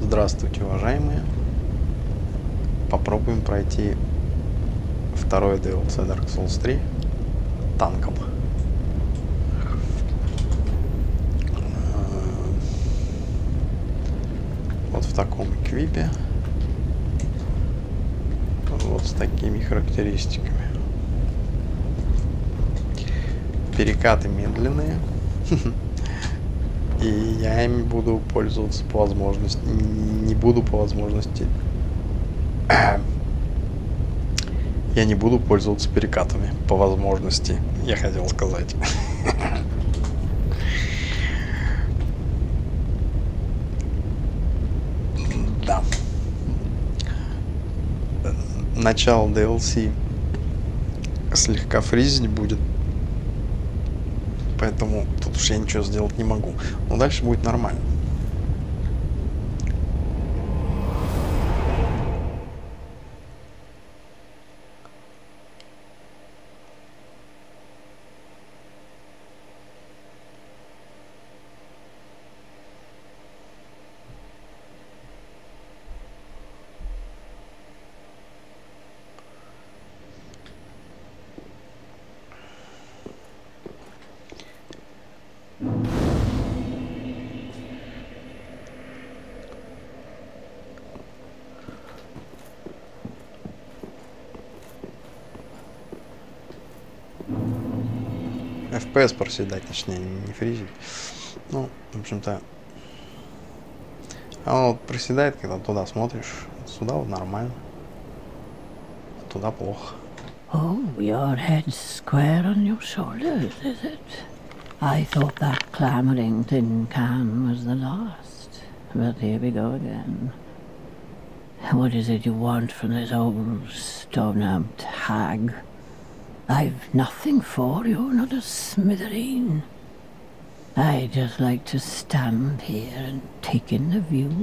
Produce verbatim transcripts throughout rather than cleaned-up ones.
Здравствуйте, уважаемые. Попробуем пройти второй ди эл си Dark Souls три танком. Вот в таком эквипе. Вот с такими характеристиками. Перекаты медленные. И я ими буду пользоваться по возможности. Не буду по возможности. Я не буду пользоваться перекатами по возможности. Я хотел сказать. Да. Начало ди эл си слегка фризить будет. Поэтому тут уж я ничего сделать не могу. Но дальше будет нормально. эф пи эс проседать, точнее, не фризить. Ну, в общем-то. А он вот проседает, когда туда смотришь. Сюда вот нормально. А туда плохо. Oh, your head's square on your shoulders, is it? I thought that clamoring tin can was the last. But here we go again. What is it you want from this old stone-amped hag? I've nothing for you, not a smithereen. I just like to stand here and take in the view.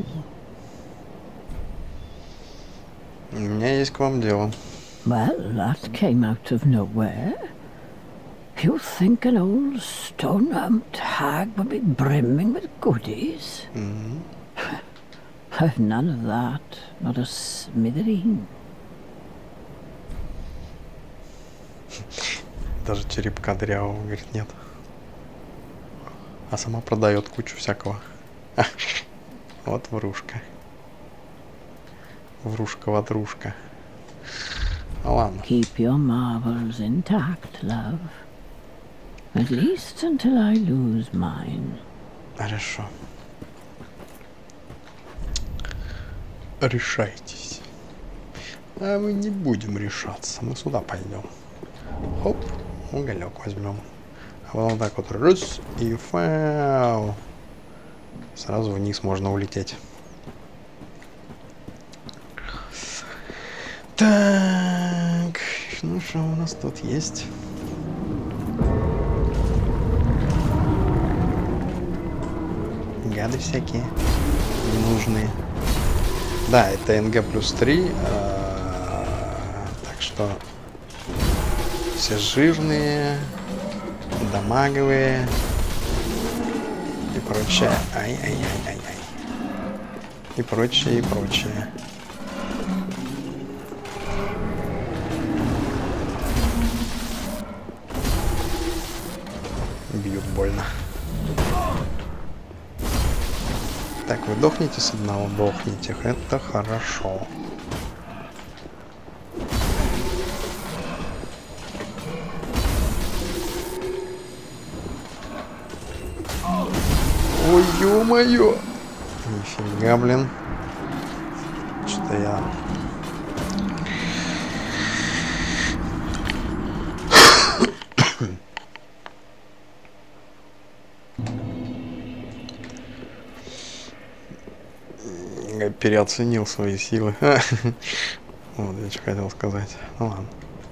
У меня есть к вам дело. Well, that came out of nowhere. You think an old stone-amped hag would be brimming with goodies? Mm-hmm. I've none of that, not a smithereen. Даже черепка дырявого, говорит, нет. А сама продает кучу всякого. Вот врушка. Врушка-ватрушка. Ну ладно. Keep your marbles intact, love. At least until I lose mine. Хорошо. Решайтесь. А мы не будем решаться. Мы сюда пойдем. Хоп. Уголек возьмем. А вот так вот раз и фау. Сразу вниз можно улететь. Так. Ну что у нас тут есть? Гады всякие. Ненужные. Да, это эн джи плюс три. Так что все жирные, дамаговые и прочее. Ай-ай-ай-ай-ай. И прочее, и прочее. Бьют больно. Так, вы дохнете с одного? Дохнете. Это хорошо. Ой, ё-моё! Нифига, блин. Что-то я... переоценил свои силы. Вот, я что хотел сказать. Ну ладно.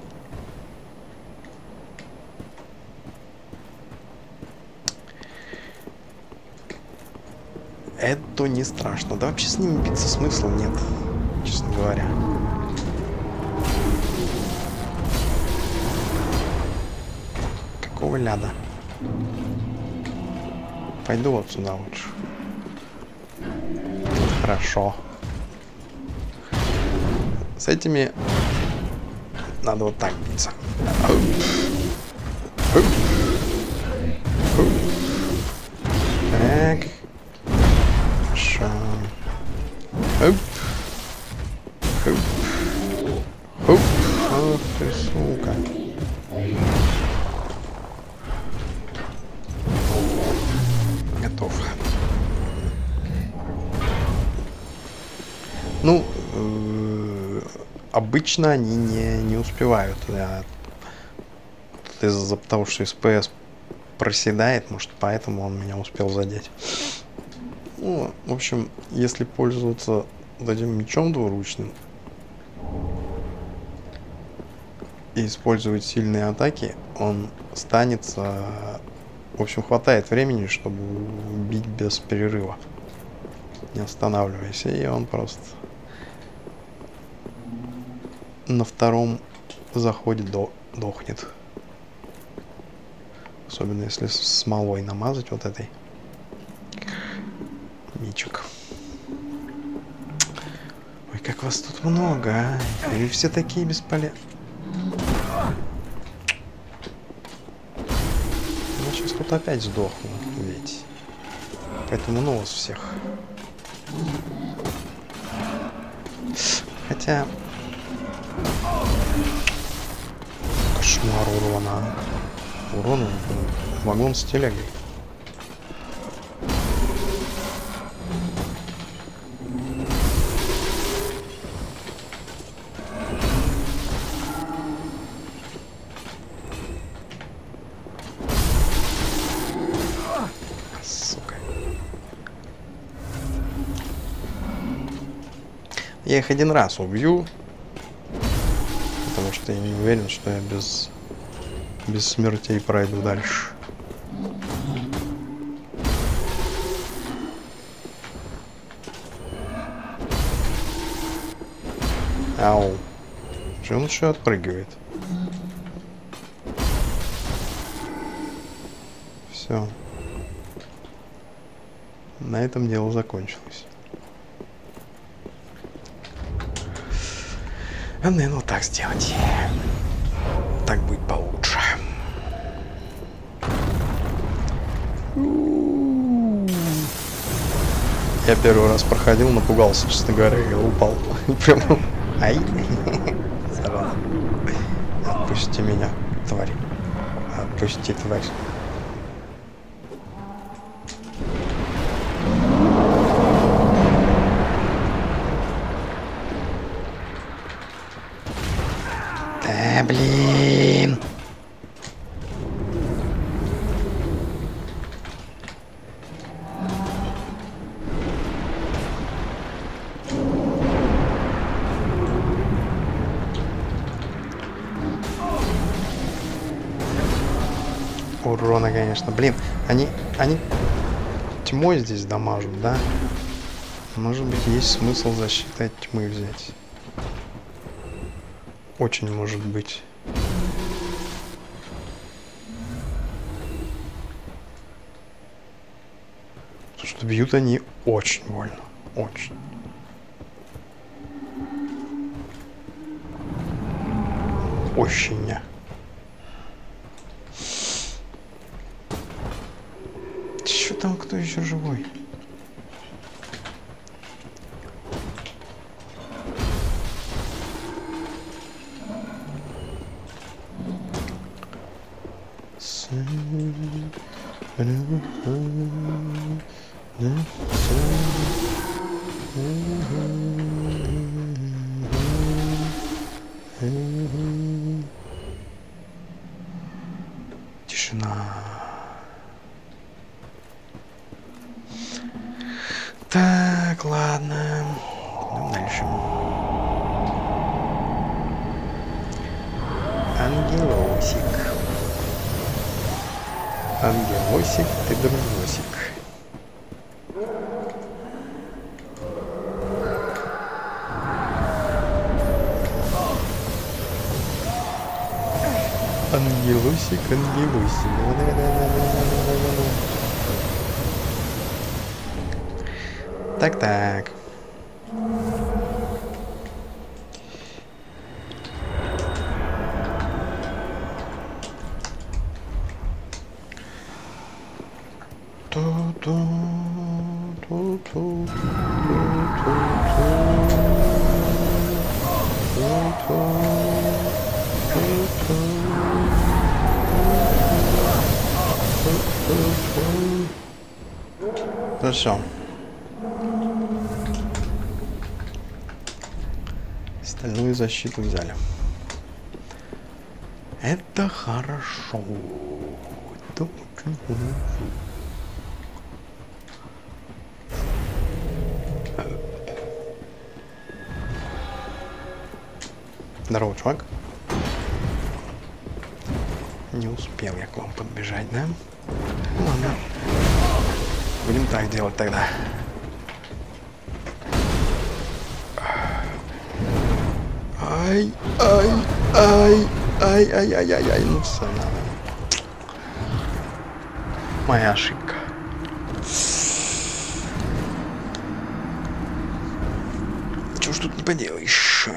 Это не страшно. Да вообще с ними биться смысла нет, честно говоря. Какого ляда? Пойду вот сюда лучше. Хорошо. С этими надо вот так биться. Оп. Оп. Оп. Так. Хорошо. Оп. Оп. Оп. Ах ты, сука. Готов. Ну, э, обычно они не, не успевают. Да. Из-за того, что эс пэ эс проседает, может, поэтому он меня успел задеть. Ну, в общем, если пользоваться вот этим мечом двуручным и использовать сильные атаки, он станется... В общем, хватает времени, чтобы бить без перерыва, не останавливаясь. И он просто на втором заходе до... дохнет. Особенно если смолой намазать вот этой. Мичик. Ой, как вас тут много, а? Вы все такие бесполезные. Я сейчас тут опять сдохну, ведь. Поэтому ну вас всех. Хотя... Кошмар урона. Урон, вагон с телегой. Сука. Я их один раз убью, потому что я не уверен, что я без... без смертей пройду дальше. Ау. Че он еще отпрыгивает? Все. На этом дело закончилось. А, наверное, вот так сделать. Так будет получше. Я первый раз проходил, напугался, честно говоря, и упал. Прям. Ай. Зараза. Отпусти меня, тварь. Отпусти, тварь. Да, блин. Урона, конечно. Блин, они, они тьмой здесь дамажат, да? Может быть, есть смысл защиты от тьмы взять. Очень может быть. Потому что бьют они очень больно. Очень. Очень. Че там, кто еще живой? Тишина. Так, ладно. Идем дальше. Ангелосик. Ангелосик, ты дружосик. Ангелосик, ангелосик. Так-так. Ну все. Стальную защиту взяли. Это хорошо. Это очень хорошо. Здорово, чувак. Не успел я к вам подбежать, да? Ну, ладно. Будем так делать тогда. Ай, ай, ай, ай, ай, ай, ай, ай, ну все, надо. Моя ошибка. Чего ж тут не поделаешь?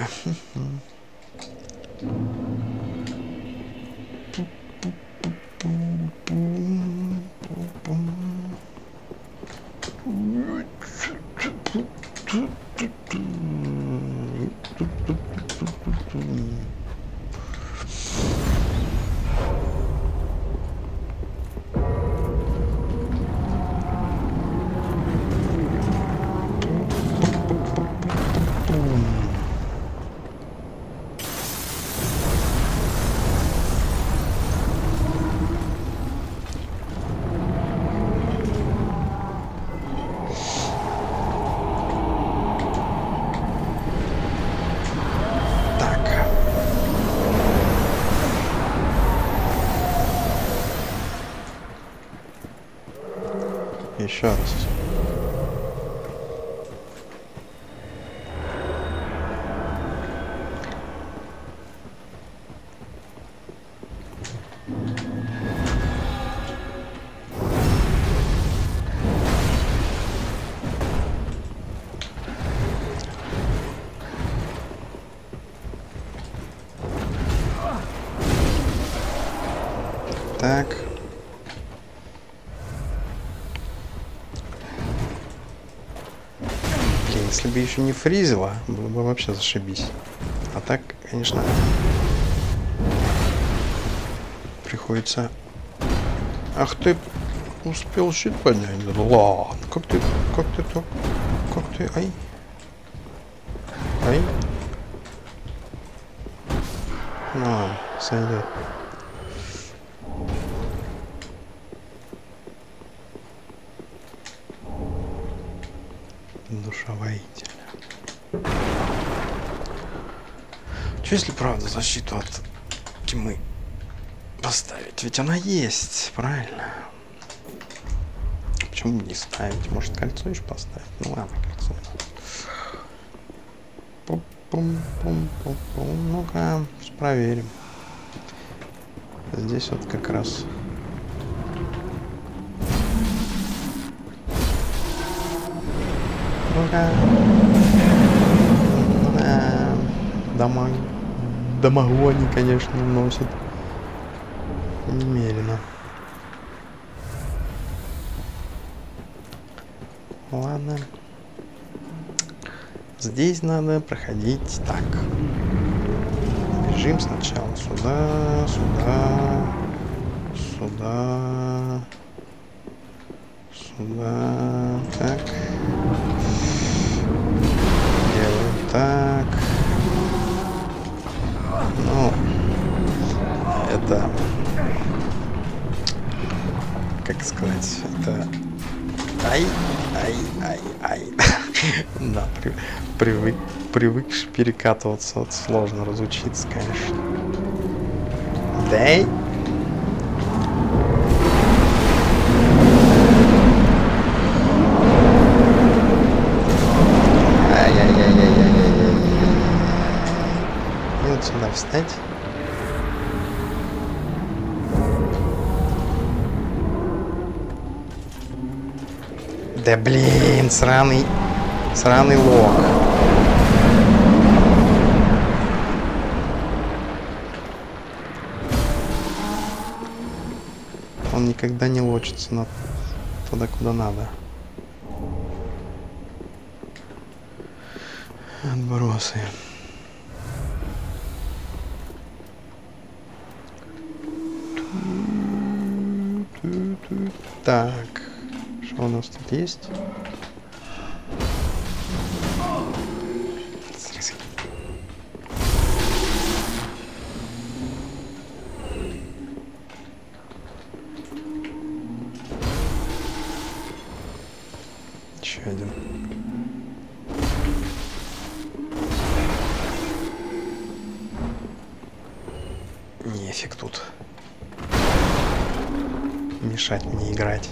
Еще раз. Так. Если бы еще не фризило, было бы вообще зашибись. А так, конечно, приходится... Ах ты, успел щит поднять? Да ладно, как ты, как ты так, как ты, ай, ай. Ну, сойдет. Душа воителя. Что если правда защиту от тьмы поставить? Ведь она есть, правильно? Почему не ставить? Может, кольцо еще поставить? Ну ладно, кольцо. Пум-пум-пум-пум-пум. Ну-ка, проверим. Здесь вот как раз... Да. Дамаг... Дамагу они, конечно, носят немерено. Ладно. Здесь надо проходить так. Бежим сначала сюда, сюда, сюда, сюда. Так. Делаем так. Ну, это, как сказать, это, ай, ай, ай, ай, да, при, привык, привыкший перекатываться, вот сложно разучиться, конечно. Дай. Сюда встать. Да блин, сраный, сраный лох. Он никогда не лочится на туда, куда надо. Отбросы. Так, что у нас тут есть? Еще один. Нефиг тут мешать мне играть.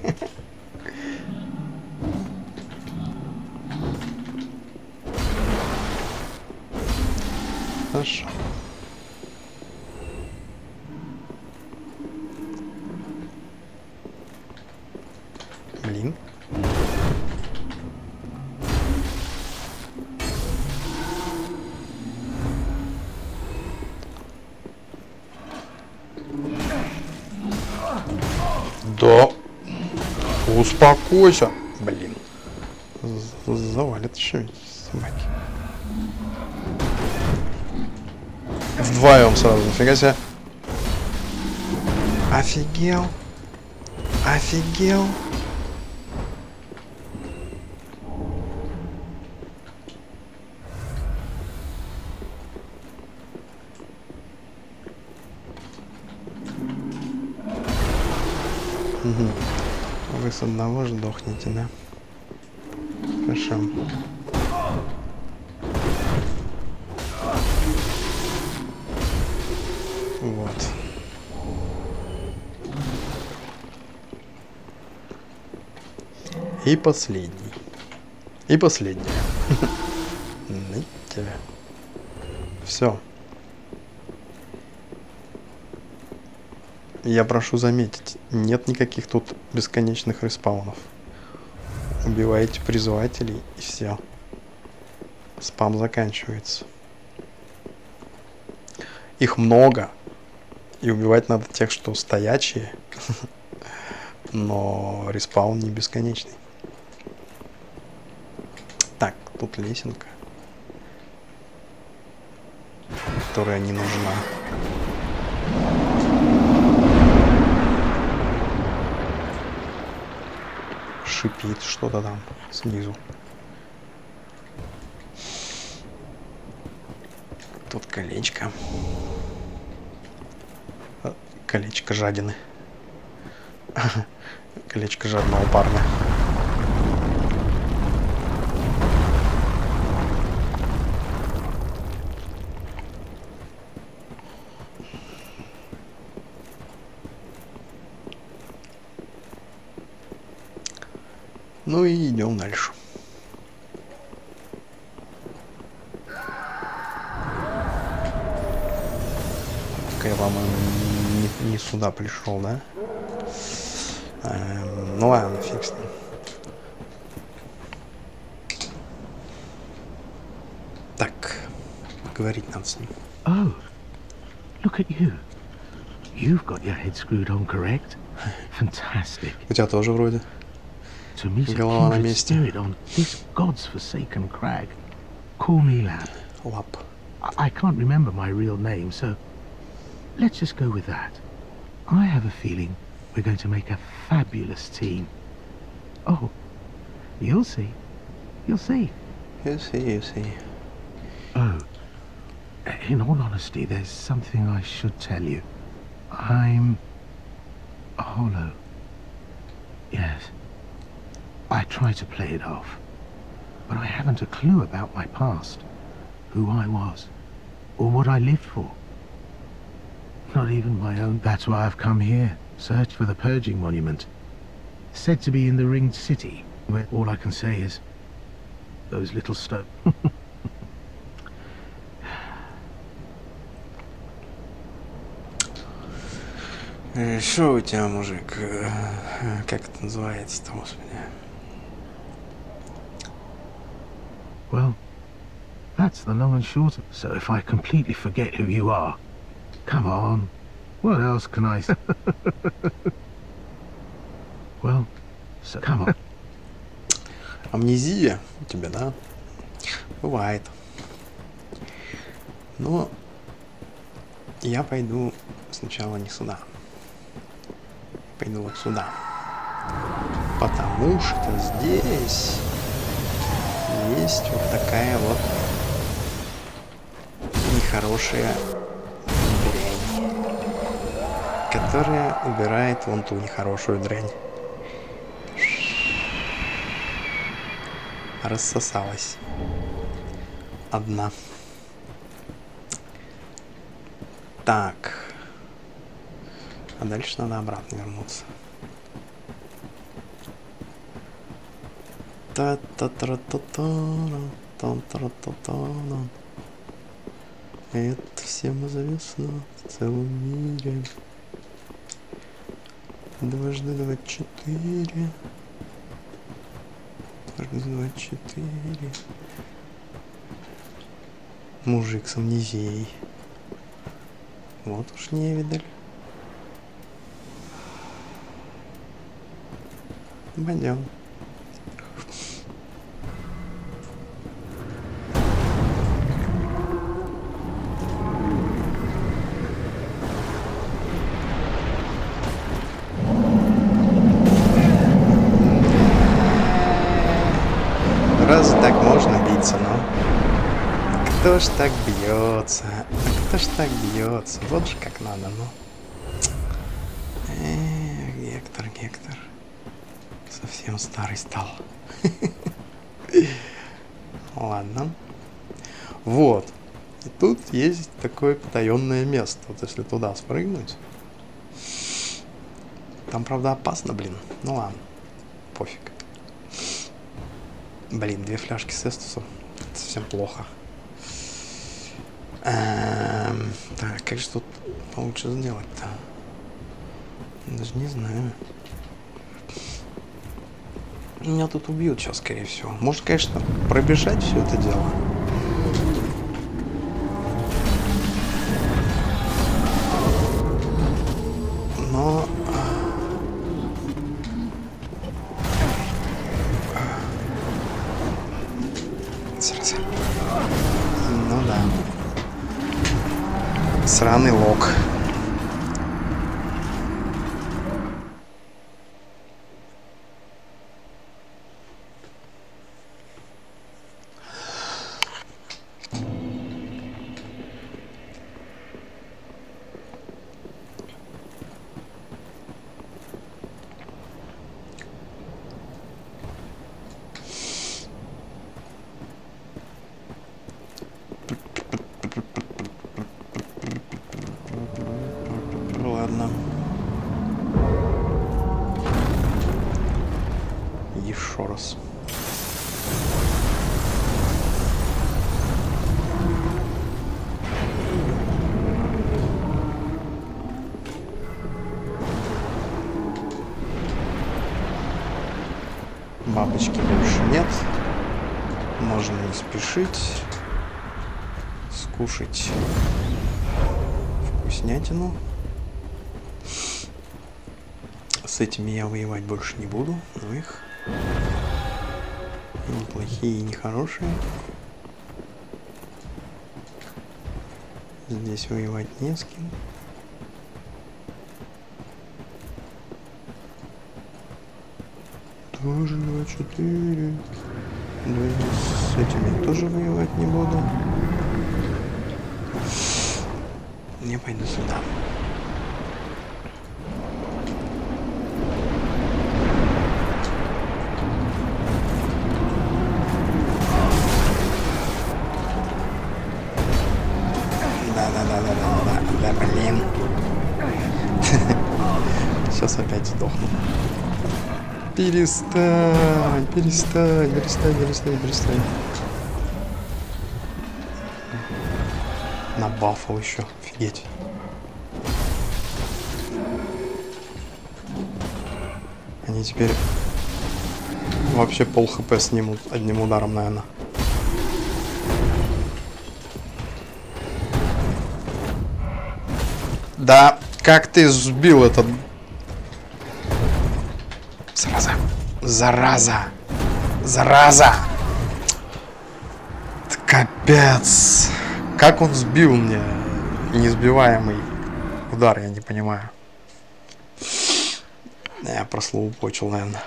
Хорошо. Блин. Да. Успокойся. Блин. Завалит еще собаки. Вдвоем сразу. Нифига себе. Офигел. Офигел. Угу. Вы с одного сдохнете, да? Хорошо. Вот. И последний. И последний. На тебя. Все. Я прошу заметить, нет никаких тут бесконечных респаунов. Убиваете призывателей и все. Спам заканчивается. Их много. И убивать надо тех, что стоячие. Но респаун не бесконечный. Так, тут лесенка. Которая не нужна. Шипит что-то там снизу. Тут колечко. Колечко жадины. Колечко жадного парня. Ну и идем дальше. Так, я, по-моему, не, не сюда пришел, да? Эм, ну ладно, фиг с ним. Так, говорить надо с ним. Oh, look at you. You've got your head screwed on correct. Fantastic. У тебя тоже вроде. To meet a Голова на kindred месте. spirit on this God's forsaken crag. Call me lad. Лап. I, I can't remember my real name, so let's just go with that. I have a feeling we're going to make a fabulous team. Oh, you'll see. You'll see. You see, you see. Oh, in all honesty, there's something I should tell you. I'm hollow. Yes. I try to play it off, but I haven't a clue about my past, who I was, or what I lived for. Not even my own. That's why I've come here, search for the Purging Monument. Said to be in the Ringed City, where all I can say is, those little stones. Что у тебя, мужик? Как это называется-то, господи? Well, that's the long and short of it. So if I completely forget who you are, come on, what else can I say? Well, so come on. Амнезия у тебя, да? Бывает. Но я пойду сначала не сюда. Пойду вот сюда. Потому что здесь есть вот такая вот нехорошая дрянь, которая убирает вон ту нехорошую дрянь. Рассосалась. Одна. Так. А дальше надо обратно вернуться. Та-та-та-та-та-та-та-та-та. Это всем известно в целом мире. Дважды два четыре. Дважды два четыре. Мужик с амнезией. Вот уж не видали. Пойдем. Раз так можно биться, но кто ж так бьется? Кто ж так бьется? Вот же как надо, ну. Эх, Гектор, Гектор. Совсем старый стал. Ладно. Вот. И тут есть такое потаенное место. Вот если туда спрыгнуть. Там, правда, опасно, блин. Ну ладно. Пофиг. Блин, две фляжки с эстусом. Это совсем плохо. Эм, так, как же тут получше сделать-то? Даже не знаю. Меня тут убьют сейчас, скорее всего. Может, конечно, пробежать все это дело. Но... Сразу. Ну да. Сраный лог. Ладно. Еще раз. Бабочки больше нет. Можно не спешить. Скушать вкуснятину. С этими я воевать больше не буду. Но их и неплохие, и нехорошие. Здесь воевать не с кем. Тоже два четыре. Да, с этими тоже воевать не буду. Я пойду сюда. Да-да-да-да-да-да, да, блин. Сейчас опять сдохну. Перестань, перестань, перестань, перестань, перестань. Набафал еще, офигеть. Они теперь вообще пол хп снимут одним ударом, наверное. Да, как ты сбил этот... Сразу. Зараза! Зараза! Капец! Как он сбил мне неизбиваемый удар, я не понимаю. Я прослоупочил, наверное.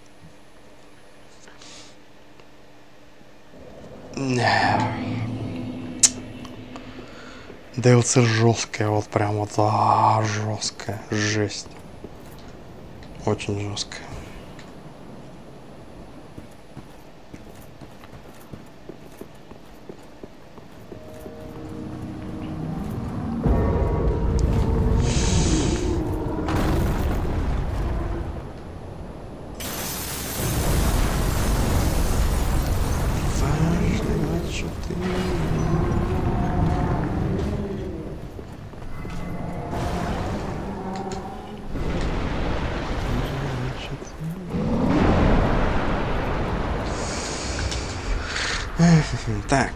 ди эл си жесткая, вот прям вот а, жесткая, жесть. Очень жесткая. Так,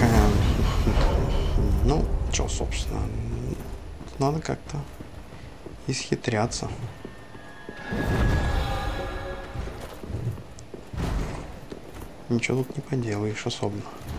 ну, что, собственно, надо как-то исхитряться. Ничего тут не поделаешь особенно.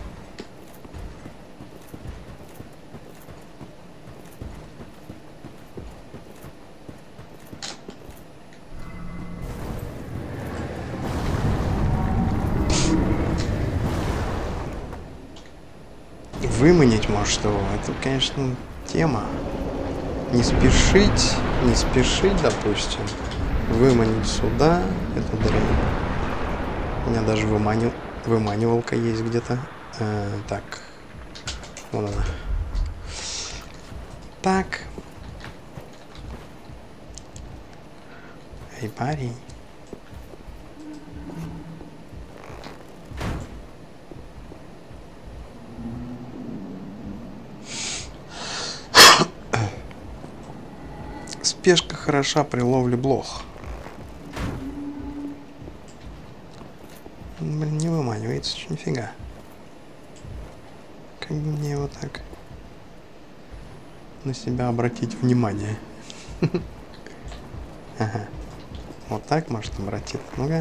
Выманить, может, его. Это, конечно, тема. Не спешить, не спешить, допустим. Выманить сюда. Это дрянь. У меня даже выманив... выманивалка есть где-то. А, так. Вот она. Так. Эй, парень. Спешка хороша при ловле блох. Блин, не выманивается, что нифига. Как бы мне его так на себя обратить внимание? Ага. Вот так, может, обратить. Ну-ка.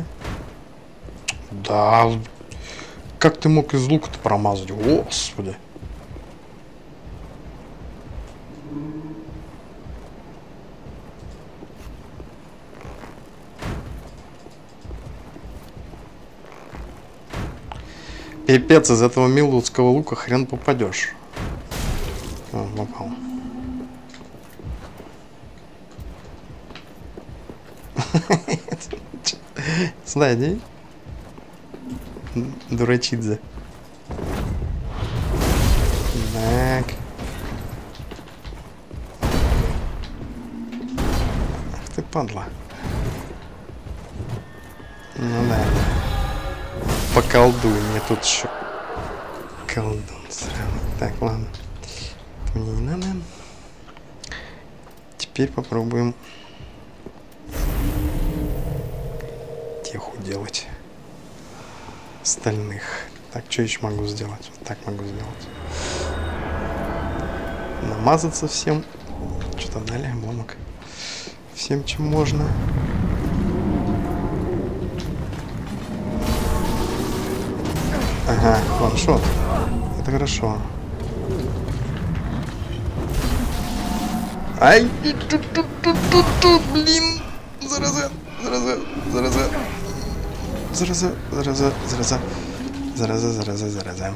Да. Как ты мог из лука-то промазать? Господи. Пипец, из этого милдудского лука хрен попадешь. О, попал. Сюда иди. Дурачидзе. Так. Ах ты падла. Ну да. Поколдуй мне тут еще. Колдун сраный. Так, ладно. Это мне не надо. Теперь попробуем теху делать. Стальных. Так, что еще могу сделать? Вот так могу сделать. Намазаться всем. Что-то дали, обломок. Всем, чем можно. Ага, ваншот. Это хорошо. Ай, блин. Зараза, зараза, зараза. Зараза, зараза, зараза. Зараза, зараза, зараза.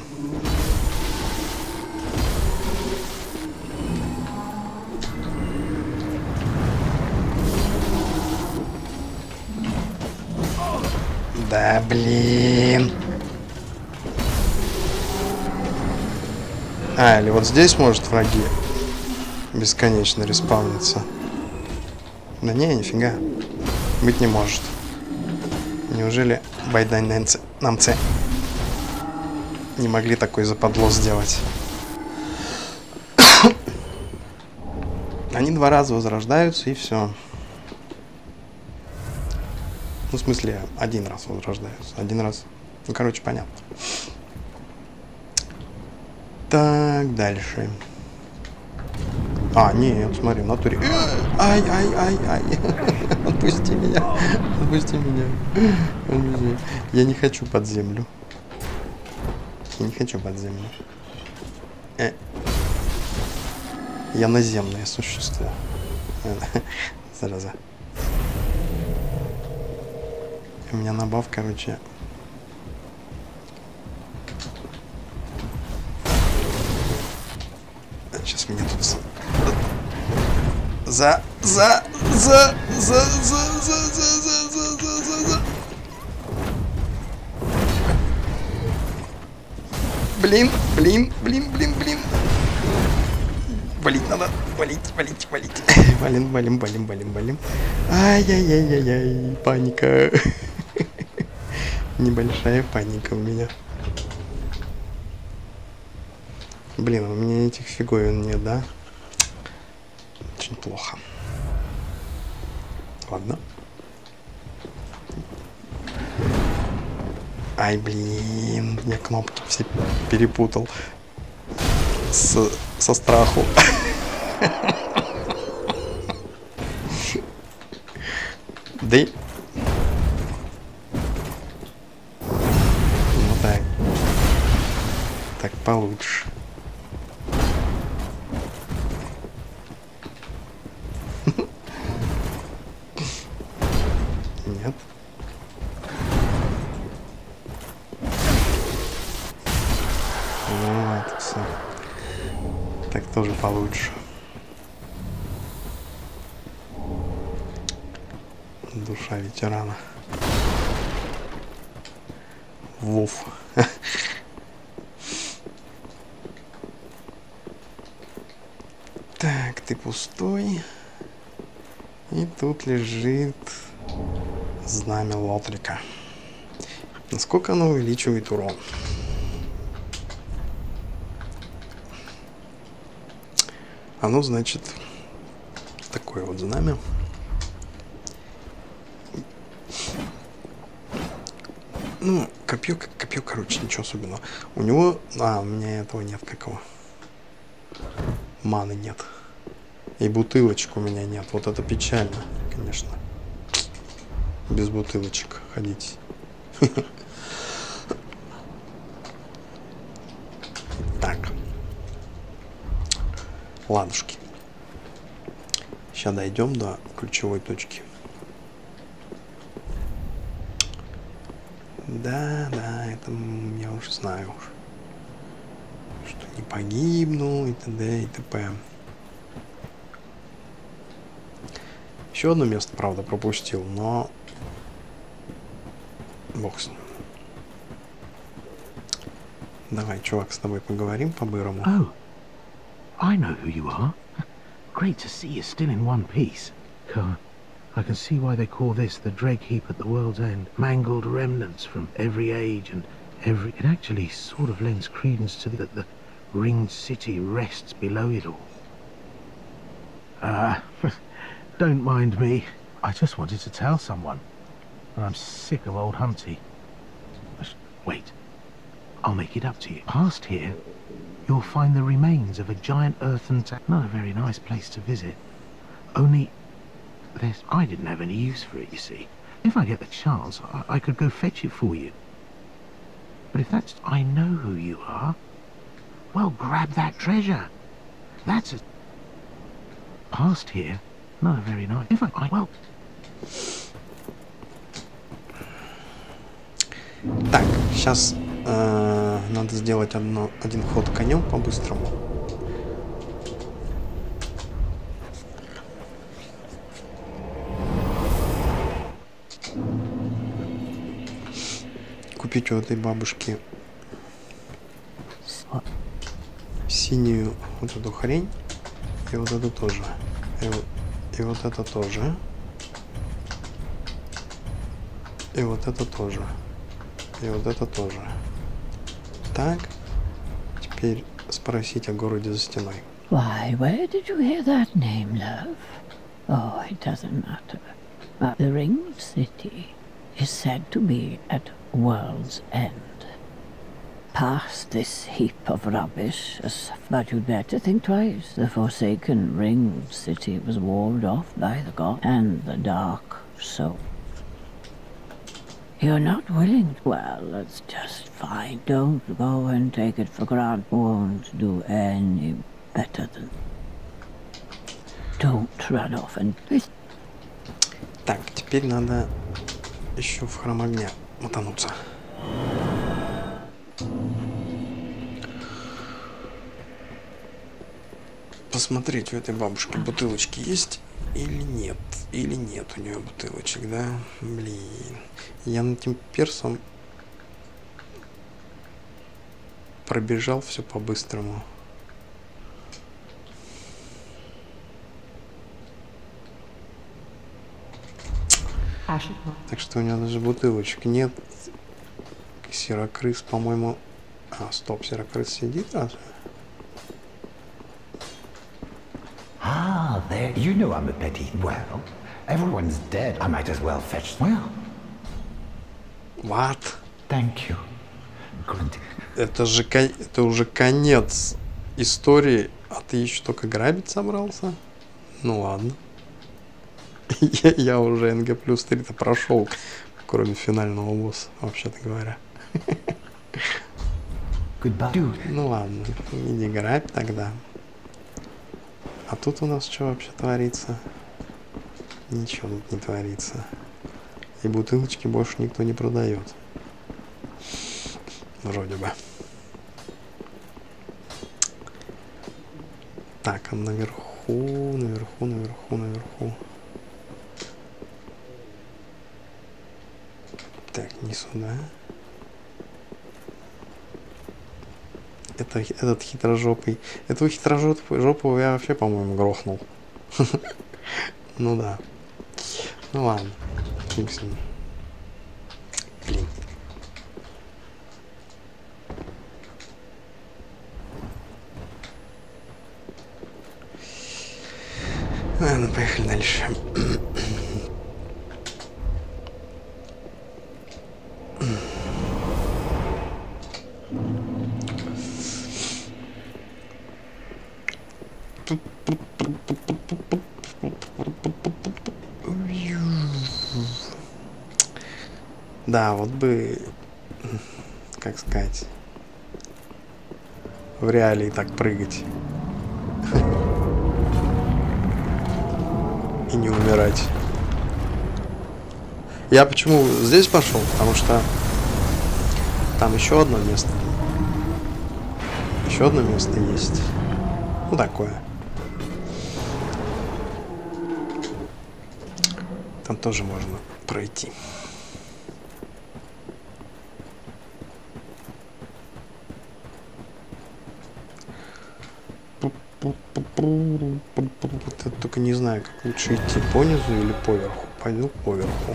Да, блин. А, или вот здесь, может, враги бесконечно респаунятся. Да не, нифига. Быть не может. Неужели байдайненцы намцы не могли такой западло сделать? Они два раза возрождаются и все. Ну, в смысле, один раз возрождаются. Один раз. Ну, короче, понятно. Так, дальше. А, нет, смотри, в натуре. Ай, ай, ай, ай. Отпусти меня. Отпусти меня. Я не хочу под землю. Я не хочу под землю. Э. Я наземное существо. Зараза. У меня набав, короче. Сейчас меня тут за... За... За... За... За... За... За... За... За... За... За... За... Блин, блин, блин, блин, блин. Валить надо. Валить, валить, валить. Валим, валим, валим, валим, валим. Ай-яй-яй-яй-яй. Паника. Небольшая паника у меня. Блин, у меня этих фиговин нет, да? Очень плохо. Ладно. Ай, блин, я кнопки все перепутал. С, со страху. Да и... Ну так. Так получше. Нет. Вот, все. Так тоже получше. Душа ветерана. Вов. Так, ты пустой. И тут лежит знамя Лотрика. Насколько оно увеличивает урон? Оно, значит, такое вот знамя. Ну, копье, как копье, короче, ничего особенного. У него... А, у меня этого нет, какого. Маны нет. И бутылочек у меня нет. Вот это печально, конечно. Без бутылочек ходить. Так. Ладушки. Сейчас дойдем до ключевой точки. Да, да, это я уже знаю. Что не погибну и т.д. и т.п. Еще одно место, правда, пропустил, но... Бог с ним. Давай, чувак, с тобой поговорим по-бырому. Oh, I know who you are. Great to see you still in one piece. God, I can see why they call this the Dreg Heap at the world's end. Mangled remnants from every age and every... It actually sort of lends credence to the, that the ringed city rests below it all. Ah, uh, don't mind me. I just wanted to tell someone. And I'm sick of old Humpty. Wait, I'll make it up to you. Past here, you'll find the remains of a giant earthen town. Not a very nice place to visit. Only, there's... I didn't have any use for it, you see. If I get the chance, I, I could go fetch it for you. But if that's... I know who you are. Well, grab that treasure. That's a... Past here, not a very nice... If I... I well... Так, сейчас э, надо сделать одно, один ход конем по-быстрому. Купить у этой бабушки синюю вот эту хрень и вот эту тоже. И, и вот это тоже. И вот это тоже. И вот это тоже. Так. Теперь спросить о городе за стеной. Why, where did you hear that name, love? Oh, it doesn't matter. But the Ringed City is said to be at World's End. Past this heap of rubbish, but you'd better think twice. The forsaken Ringed City was walled off by the gods, and the dark so. You're not willing. Well, that's just fine. Don't go and take it for granted. Won't do any better than. Don't run off and. Так, теперь надо еще в храм огня мотануться. Посмотреть, у этой бабушки бутылочки есть или нет. Или нет у нее бутылочек, да? Блин. Я над этим персом пробежал все по-быстрому. Так что у него даже бутылочек нет. Серокрыс, по-моему... А, стоп, серокрыс сидит разве? Ah, there. You know I'm a petty. Well, everyone's dead. I might as well fetch. Well. What? Thank you. Good. Это же это уже конец истории, а ты еще только грабить собрался? Ну ладно. я, я уже эн гэ плюс три-то прошел, кроме финального босса, вообще-то говоря. Goodbye. Ну ладно, иди грабь тогда. А тут у нас что вообще творится? Ничего тут не творится. И бутылочки больше никто не продает. Вроде бы. Так, а наверху, наверху, наверху, наверху. Так, не сюда. Это, этот хитрожопый. Этого хитрожопого я вообще, по-моему, грохнул. Ну да. Ну ладно. Фиг с ним. Блин. Ладно, поехали дальше. Да, вот бы, как сказать, в реалии так прыгать. И не умирать. Я почему здесь пошел? Потому что там еще одно место. Еще одно место есть. Ну, такое. Там тоже можно пройти. Я только не знаю, как лучше идти, по низу или поверху. Пойду поверху.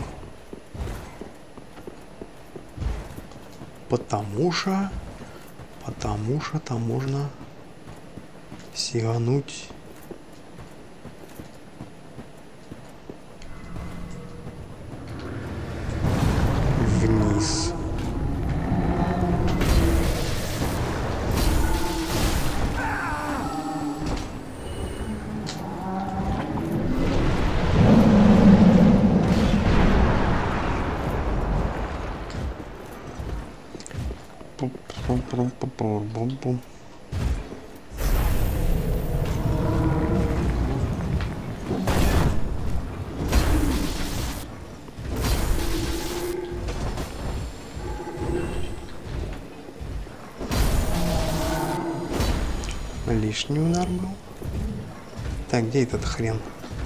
Потому что... Потому что там можно сигануть. Вниз. Пум-пум-пум-пум-пум-пум. Лишний удар был. Так, где этот хрен?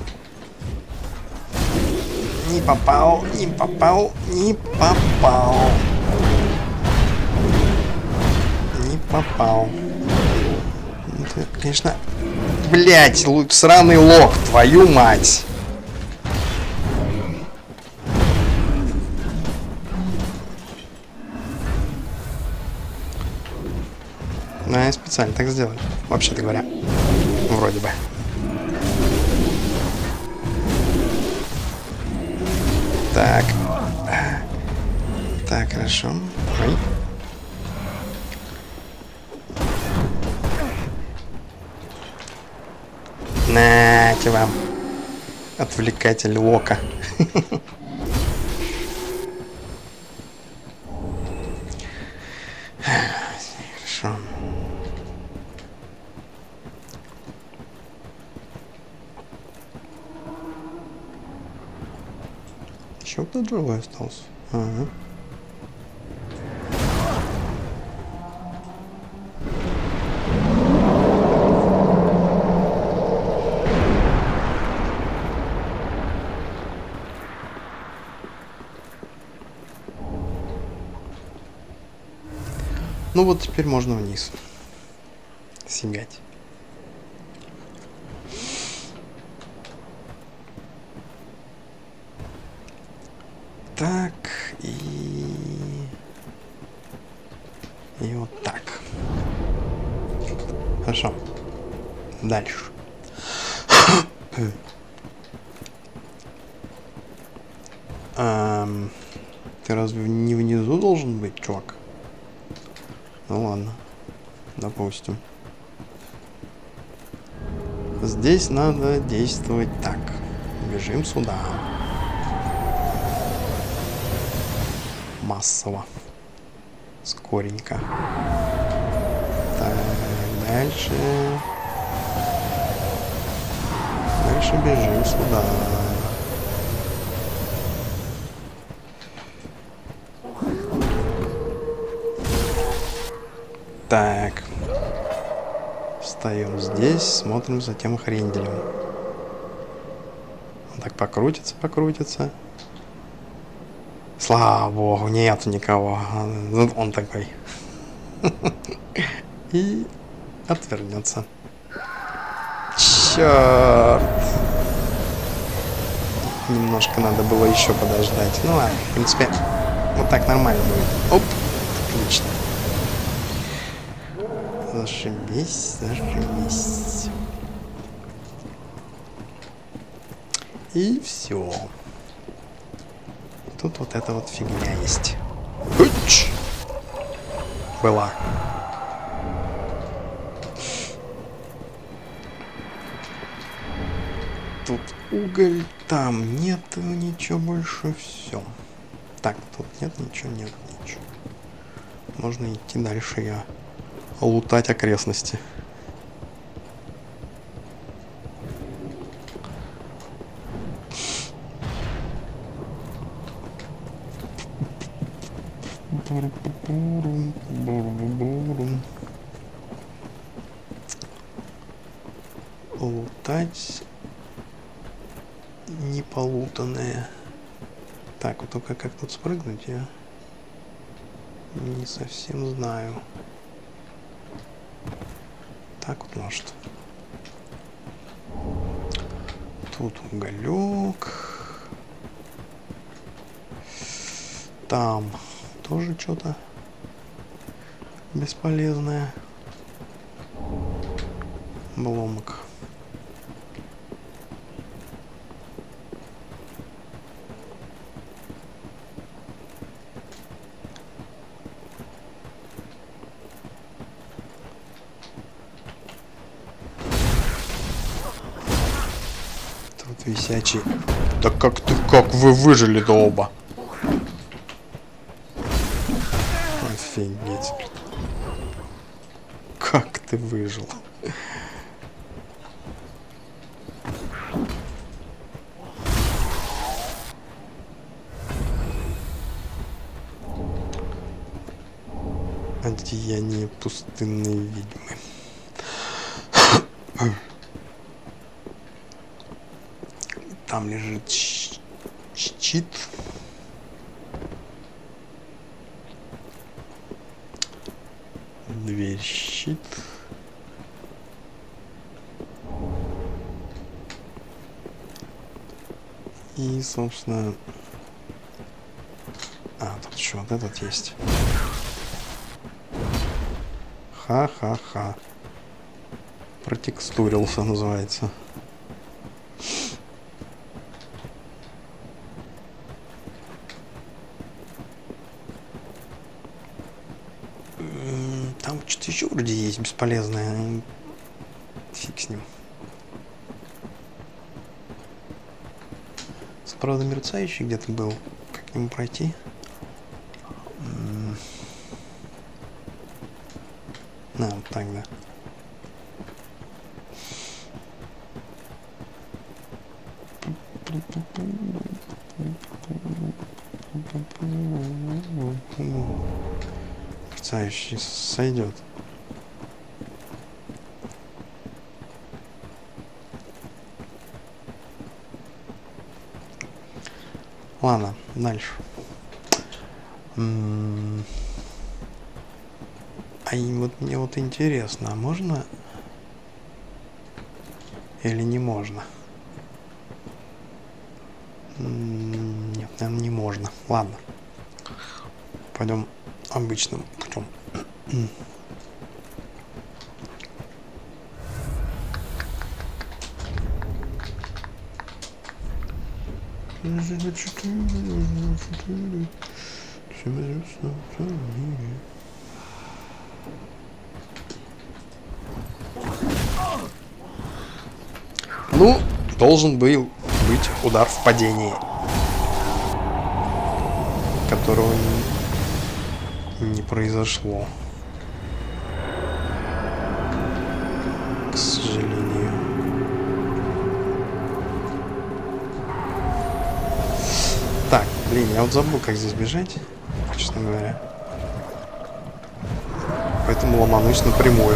Не попал, не попал, не попал. Не попал. Это, конечно... Блять, сраный лох, твою мать. Ну, я специально так сделал, вообще-то говоря. Вроде бы. Так. Так, хорошо. Ой. Нате вам. Отвлекатель лока. Еще кто-то живой остался. Ага. Ну вот теперь можно вниз сигать. Так и и вот так. Хорошо. Дальше. Эм, ты разве не внизу должен быть, чувак? Ну ладно, допустим. Здесь надо действовать так. Бежим сюда. Массово. Скоренько. Так, дальше. Дальше бежим сюда. Так. Встаем здесь, смотрим за тем хренделем. Он так покрутится, покрутится. Слава богу, нету никого. Он такой. И отвернется. Черт. Немножко надо было еще подождать. Ну ладно, в принципе, вот так нормально будет. Оп, отлично. Зашибись, зашибись. И все. Тут вот эта вот фигня есть. Уч! Была. Тут уголь, там нет ничего больше, все. Так, тут нет ничего, нет ничего. Можно идти дальше, я лутать окрестности. Лутать неполутанное. Так, вот только как тут спрыгнуть, я не совсем знаю. Так вот, может. Тут уголек. Там тоже что-то бесполезное. Обломок. Тут висячий. Да как ты, как вы выжили-то оба? Офигеть. Как ты выжил? Одеяние пустынной ведьмы. Там лежит щит. Дверь, щит. И, собственно... А, тут еще вот этот есть. Ха-ха-ха. Протекстурился, называется. Там что-то еще вроде есть бесполезное. Фиг с ним. Правда, мерцающий где-то был. Как к нему пройти? А, вот так, да. Мерцающий сойдет. Ладно, дальше. М-м- а и вот мне вот интересно, а можно или не можно? М-м- нет, наверное, не можно. Ладно. Пойдем обычным путем. Ну, должен был быть удар в падении, которого не, не произошло, к сожалению. Так, блин, я вот забыл, как здесь бежать, честно говоря. Поэтому ломанусь напрямую.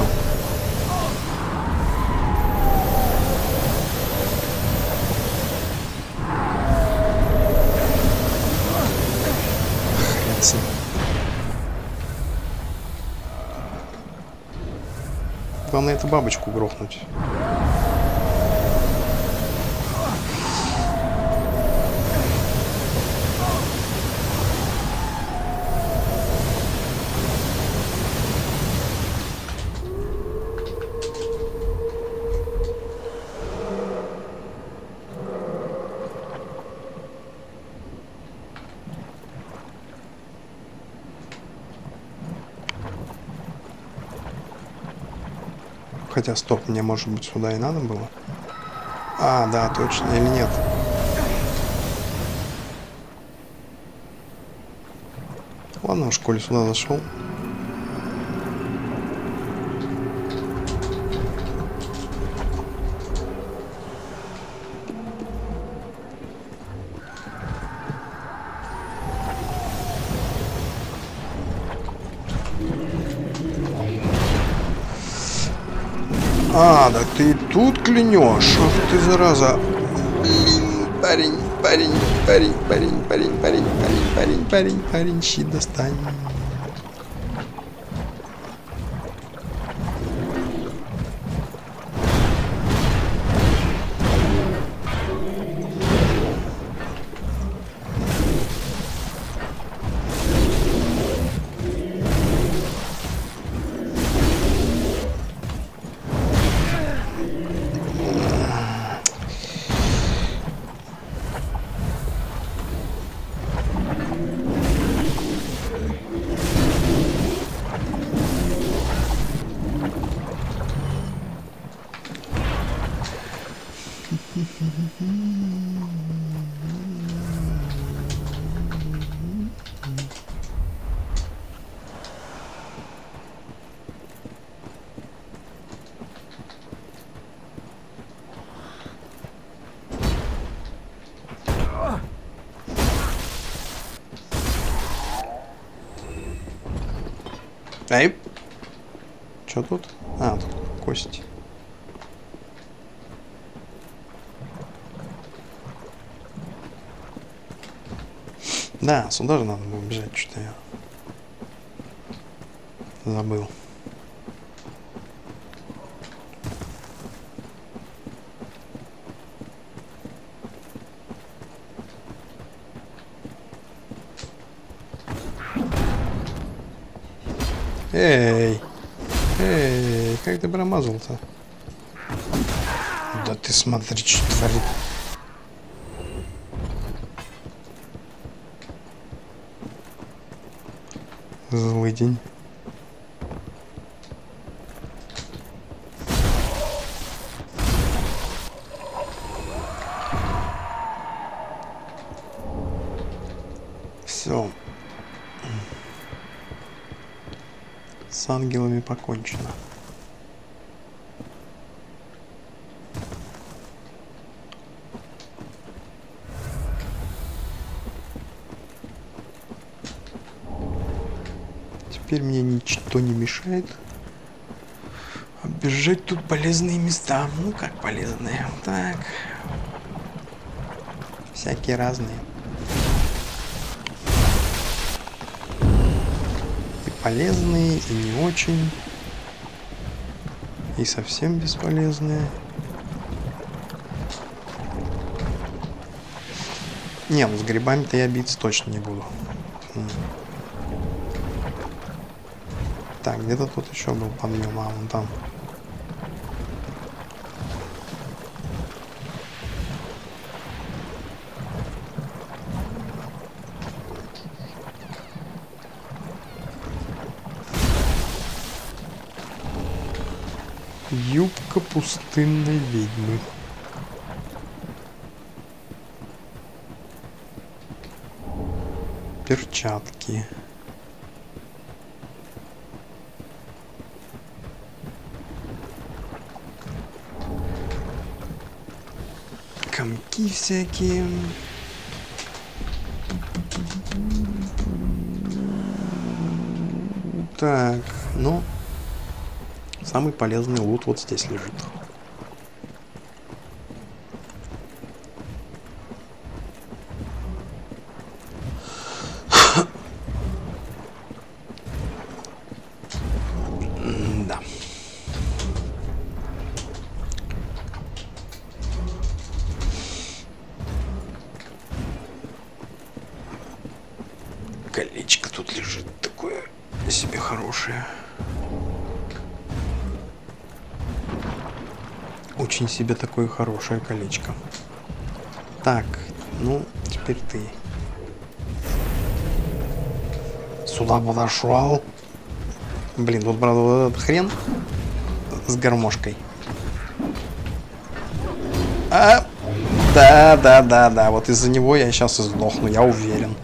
Хрен с ним. Главное эту бабочку грохнуть. Хотя, стоп, мне, может быть, сюда и надо было? А, да, точно, или нет? Ладно, в школе сюда зашел. А, да ты и тут клянешь. Ах ты, зараза. Блин, парень, парень, парень, парень, парень, парень, парень, парень, парень, парень, щит достань. Эй, что тут? А, тут кость. Да, сюда же надо было бежать, что-то я забыл. Эй, эй, как ты промазал-то? Да ты смотри, что творит. Злый день. Все. С ангелами покончено. теперь мне ничто не мешает оббежать тут полезные места. Ну как полезные? Так. Всякие разные. И полезные, и не очень. И совсем бесполезные. Не, ну с грибами-то я биться точно не буду. Так, где-то тут еще был подъем, а вон там. Юбка пустынной ведьмы. Перчатки. Комки всякие. Так, ну, самый полезный лут вот здесь лежит. Да. Колечко тут лежит такое себе хорошее. Очень себе такое хорошее колечко. Так, ну, теперь ты. Сюда подошел. Блин, вот, правда, вот этот хрен с гармошкой. А, да, да, да, да. Вот из-за него я сейчас и сдохну, я уверен.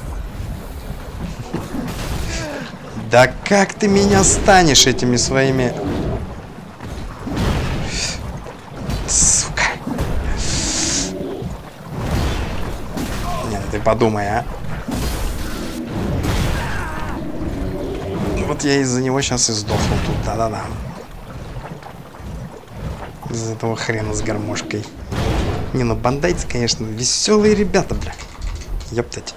Да как ты меня станешь этими своими... Сука. Нет, ты подумай, а. Вот я из-за него сейчас и сдохну тут, да-да-да. Из-за этого хрена с гармошкой. Не, ну бандайцы, конечно, веселые ребята, бля. Ёптать.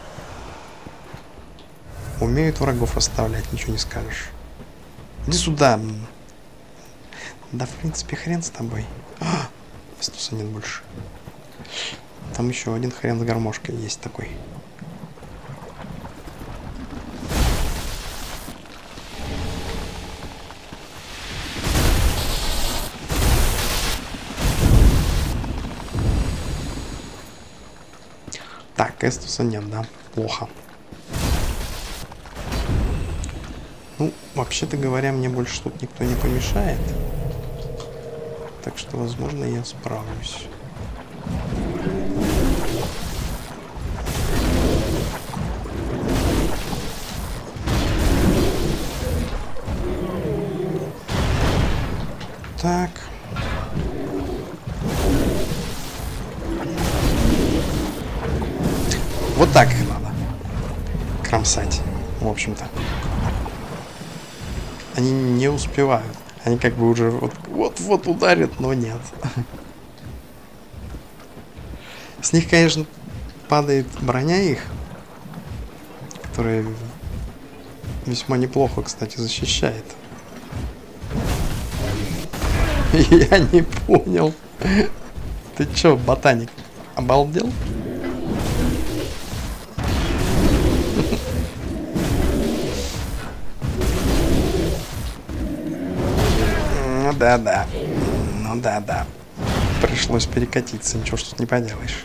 Умеют врагов расставлять, ничего не скажешь. Иди сюда. Да, в принципе, хрен с тобой. А, Стуса нет больше. Там еще один хрен с гармошкой есть такой. Так, Эстуса нет, да? Плохо. Ну, вообще-то говоря, мне больше тут никто не помешает. Так что, возможно, я справлюсь. Так. Вот так их надо кромсать, в общем-то. Они не успевают. Они как бы уже вот-вот ударят, но нет. С них, конечно, падает броня их, которая весьма неплохо, кстати, защищает. Я не понял. Ты чё, ботаник, обалдел? Ну да-да. Ну да-да. Пришлось перекатиться, ничего ж тут не поделаешь.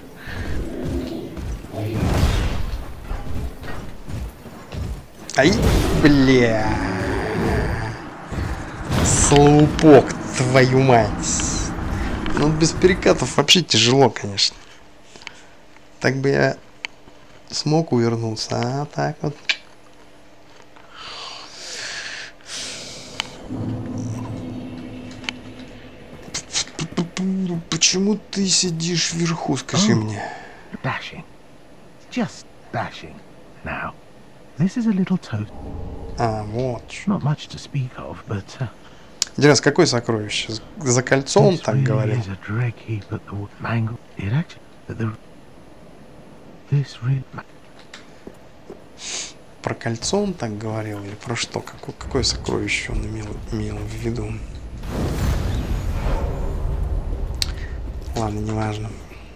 Ай, бля. Слоупок, твою мать. Ну, без перекатов вообще тяжело, конечно. Так бы я смог увернуться, а так вот. Почему ты сидишь вверху, скажи oh, мне? Dashing. Just dashing. Now, this is a little toast. А, вот. Not much to speak of, but uh, Интересно, какое сокровище? За кольцо он this так really говорил? is a dreg heap at the mangle. It actually, the this really. Про кольцо он так говорил или про что? Какое, какое сокровище он имел, имел в виду? Ладно, неважно.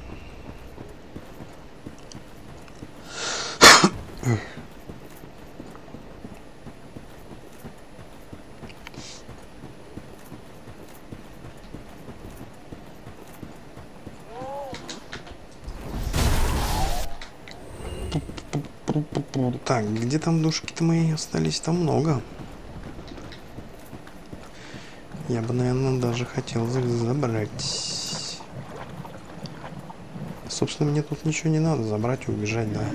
Так, где там душки-то мои остались? Там много. Я бы, наверное, даже хотел забрать. Собственно, мне тут ничего не надо. Забрать и убежать, да.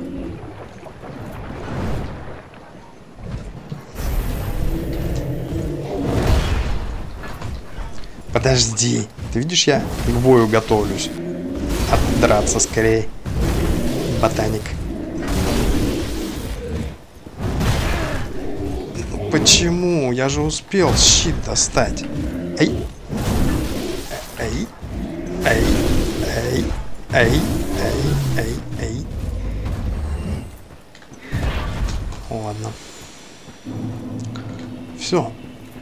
Подожди. Ты видишь, я к бою готовлюсь. Отдраться скорее. Ботаник. Почему? Я же успел щит достать. Эй. Эй. Эй. Эй. Эй. Эй. Эй. Эй. Ладно. Все.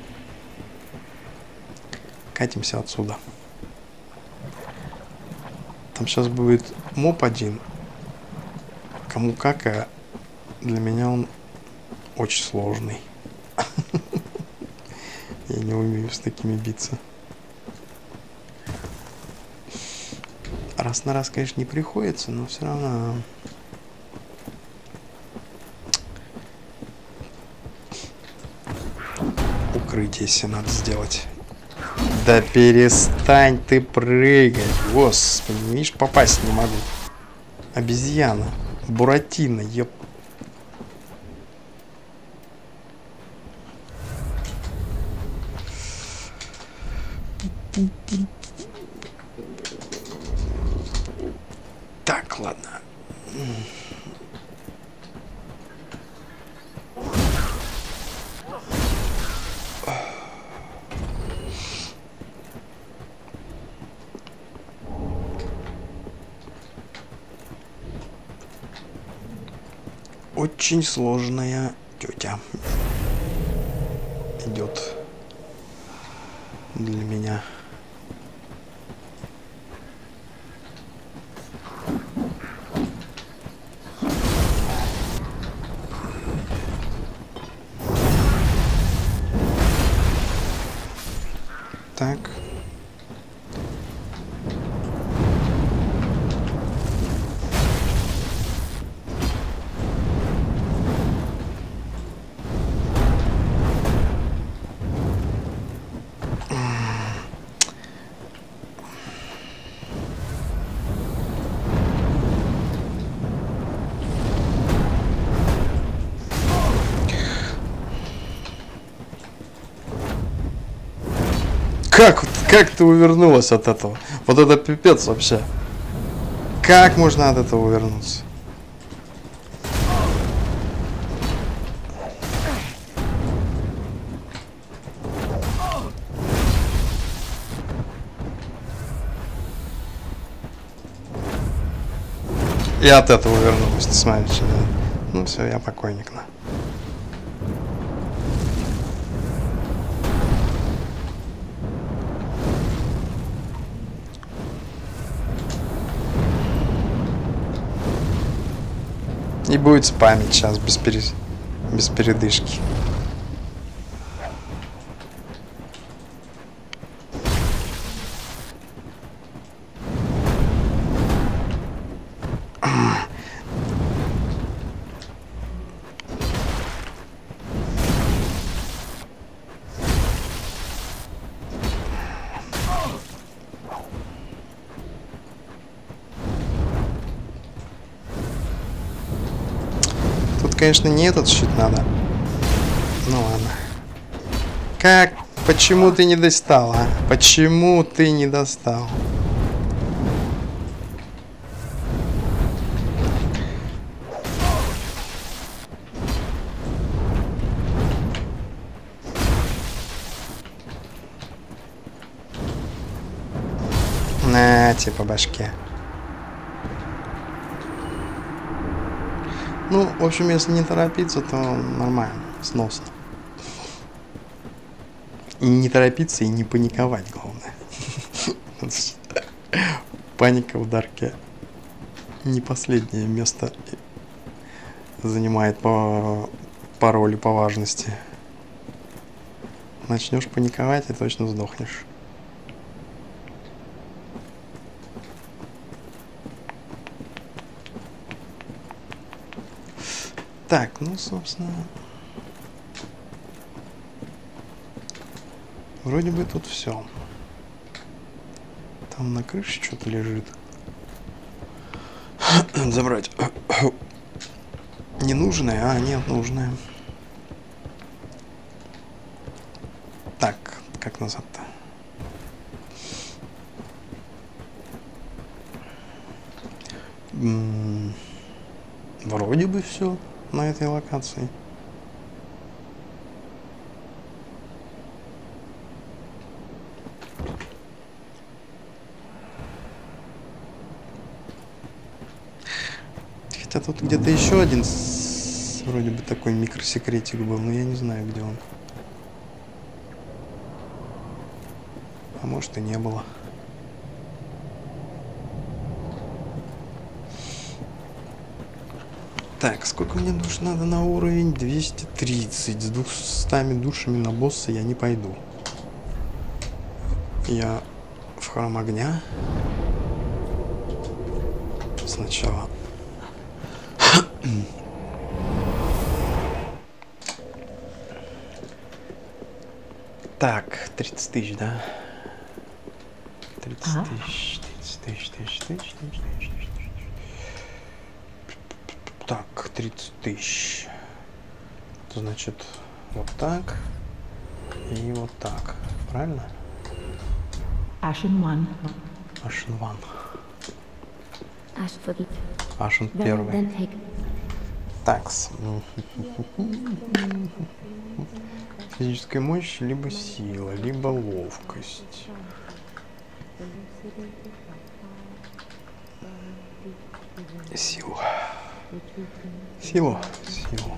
Катимся отсюда. Там сейчас будет моб один. Кому как, а для меня он очень сложный. Я не умею с такими биться. Раз на раз, конечно, не приходится, но все равно. Укрытие себе надо сделать. Да перестань ты прыгать. Господи, видишь, попасть не могу. Обезьяна. Буратино, еп. Так, ладно. Очень сложная тетя идет для меня. Так. Как, как ты увернулась от этого? Вот это пипец вообще. Как можно от этого увернуться? И от этого увернулась, ты смотришь, да? Ну все, я покойник, на. И будет спамить сейчас без, пере... без передышки. Конечно, не этот щит надо. Ну ладно. Как? Почему ты не достал, а? Почему ты не достал? тебе по башке. Ну, в общем, если не торопиться, то нормально, сносно. И не торопиться, и не паниковать, главное. Паника в Дарке не последнее место занимает по, по роли, по важности. Начнешь паниковать и точно сдохнешь. Так, ну, собственно... Вроде бы тут все. Там на крыше что-то лежит. Забрать. Ненужное? А, нет, нужное. Так, как назад-то? М-м- вроде бы все на этой локации. Хотя тут где-то еще один с... вроде бы такой микросекретик был, но я не знаю, где он. А может и не было. Так, сколько мне душ надо на уровень? двести тридцать. С двумястами душами на босса я не пойду. Я в храм огня. Сначала. Так, тридцать тысяч, да? тридцать тысяч, тридцать тысяч, тридцать тысяч, тридцать тысяч. Так, тридцать тысяч. Это значит вот так и вот так. Правильно? Ashen one. Ashen one. Ash for it. Ashen Then, первый. then take. Такс. Физическая мощь, либо сила, либо ловкость. Силу. Силу. Силу.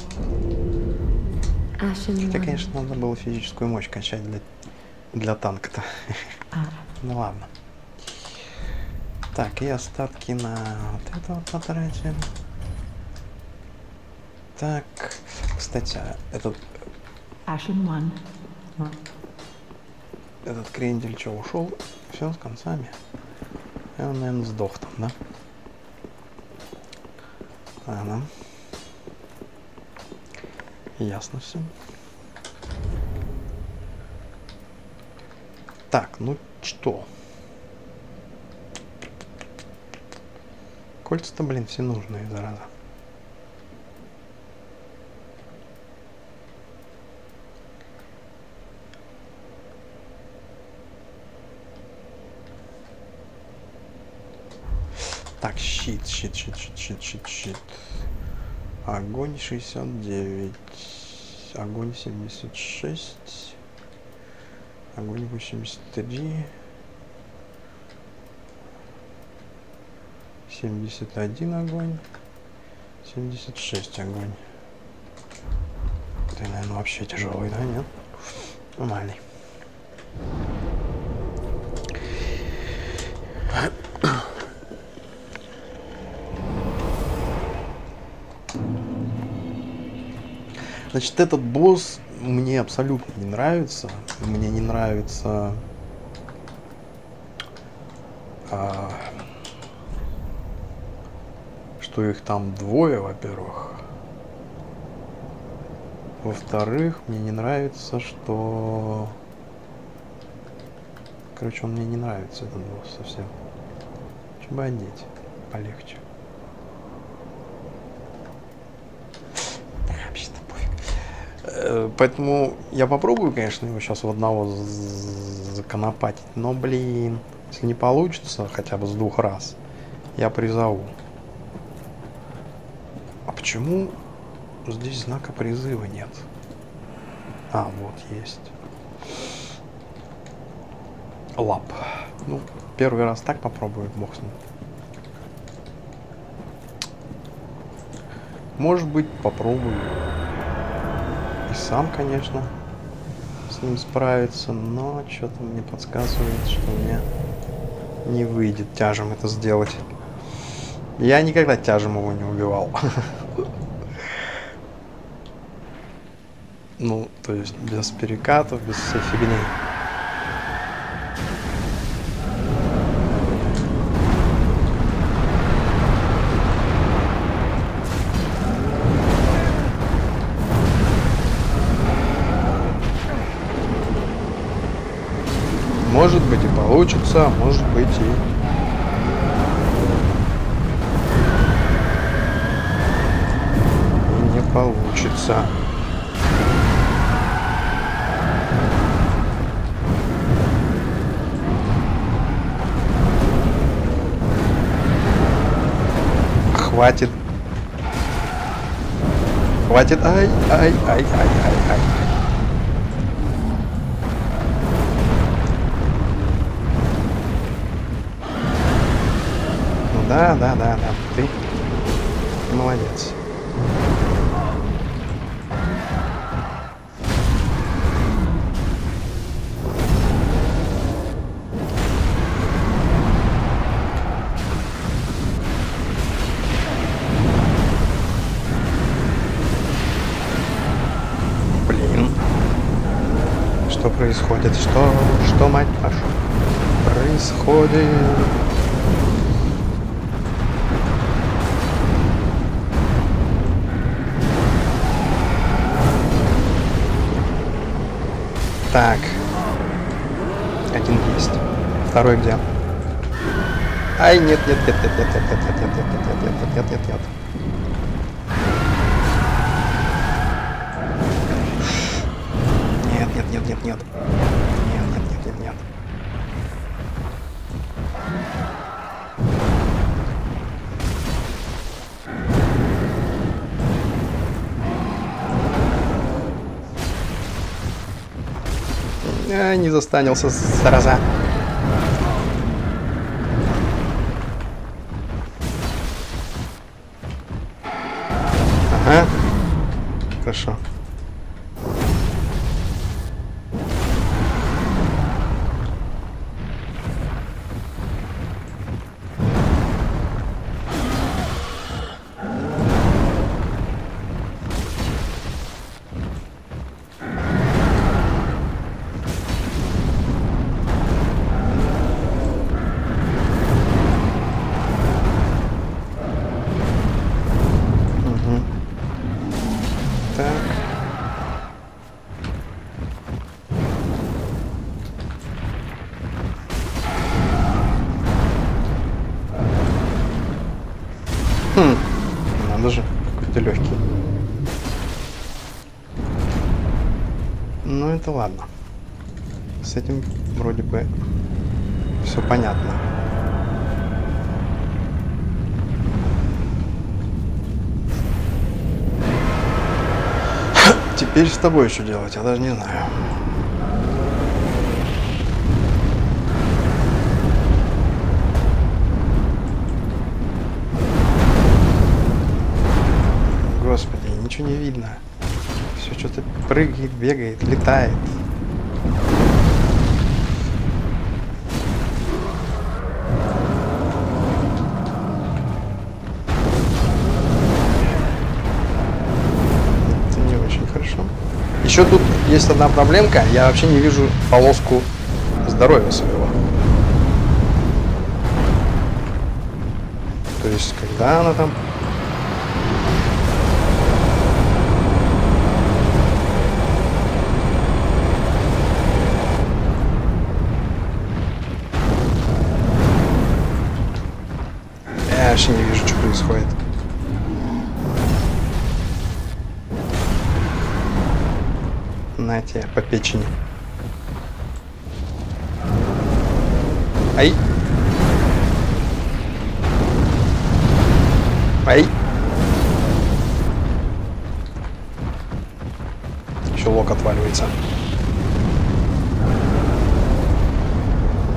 Ashen Хотя, one. конечно, надо было физическую мощь качать для, для танка-то. Ну ладно. Так, и остатки на вот это вот потратим. Так, кстати, этот... Ashen one. Этот крендель что, ушел? Все, с концами. И он, наверное, сдох там, да? Ага. Ясно все. Так, ну что? Кольца-то, блин, все нужные, зараза. Так, щит, щит, щит, щит, щит, щит, щит. Огонь шестьдесят девять. Огонь семьдесят шесть. Огонь восемьдесят три. семьдесят один огонь. семьдесят шесть огонь. Ты, наверное, вообще тяжелый, да? Нет? Нормальный. Значит, этот босс мне абсолютно не нравится. Мне не нравится... А, что их там двое, во-первых. Во-вторых, мне не нравится, что... Короче, он мне не нравится, этот босс, совсем. Что бы одеть полегче. Поэтому я попробую, конечно, его сейчас в одного законопатить, но, блин, если не получится хотя бы с двух раз, я призову. А почему здесь знака призыва нет? А, вот есть. лап. Ну, первый раз так попробую, бог с ним. Может быть, попробую и сам, конечно, с ним справиться, но что-то мне подсказывает, что мне не выйдет тяжем это сделать. Я никогда тяжем его не убивал. Ну, то есть без перекатов, без всей фигни. Может быть и получится, может быть и... и не получится. Хватит. Хватит. Ай, ай, ай, ай, ай, ай. Ну да, да, да, да. Ты, ты молодец. Что происходит? Что? Что, мать вашу? Происходит? Так. Один есть. Второй где? Ай, нет, нет, нет, нет, нет, нет, нет, нет, нет, нет, нет, нет, нет, нет, нет. Нет, нет, нет, нет, нет. Нет, нет, нет, нет, нет. А, не застанился, зараза. Ага. Хорошо. Хм, надо же, какой-то легкий. Ну это ладно. С этим вроде бы все понятно. Теперь с тобой что делать, я даже не знаю. Господи, ничего не видно. Все что-то прыгает, бегает, летает. Это не очень хорошо. Еще тут есть одна проблемка. Я вообще не вижу полоску здоровья своего. То есть, когда она там... Я вообще не вижу, что происходит. На тебе, по печени. Ай! Ай! Еще лок отваливается.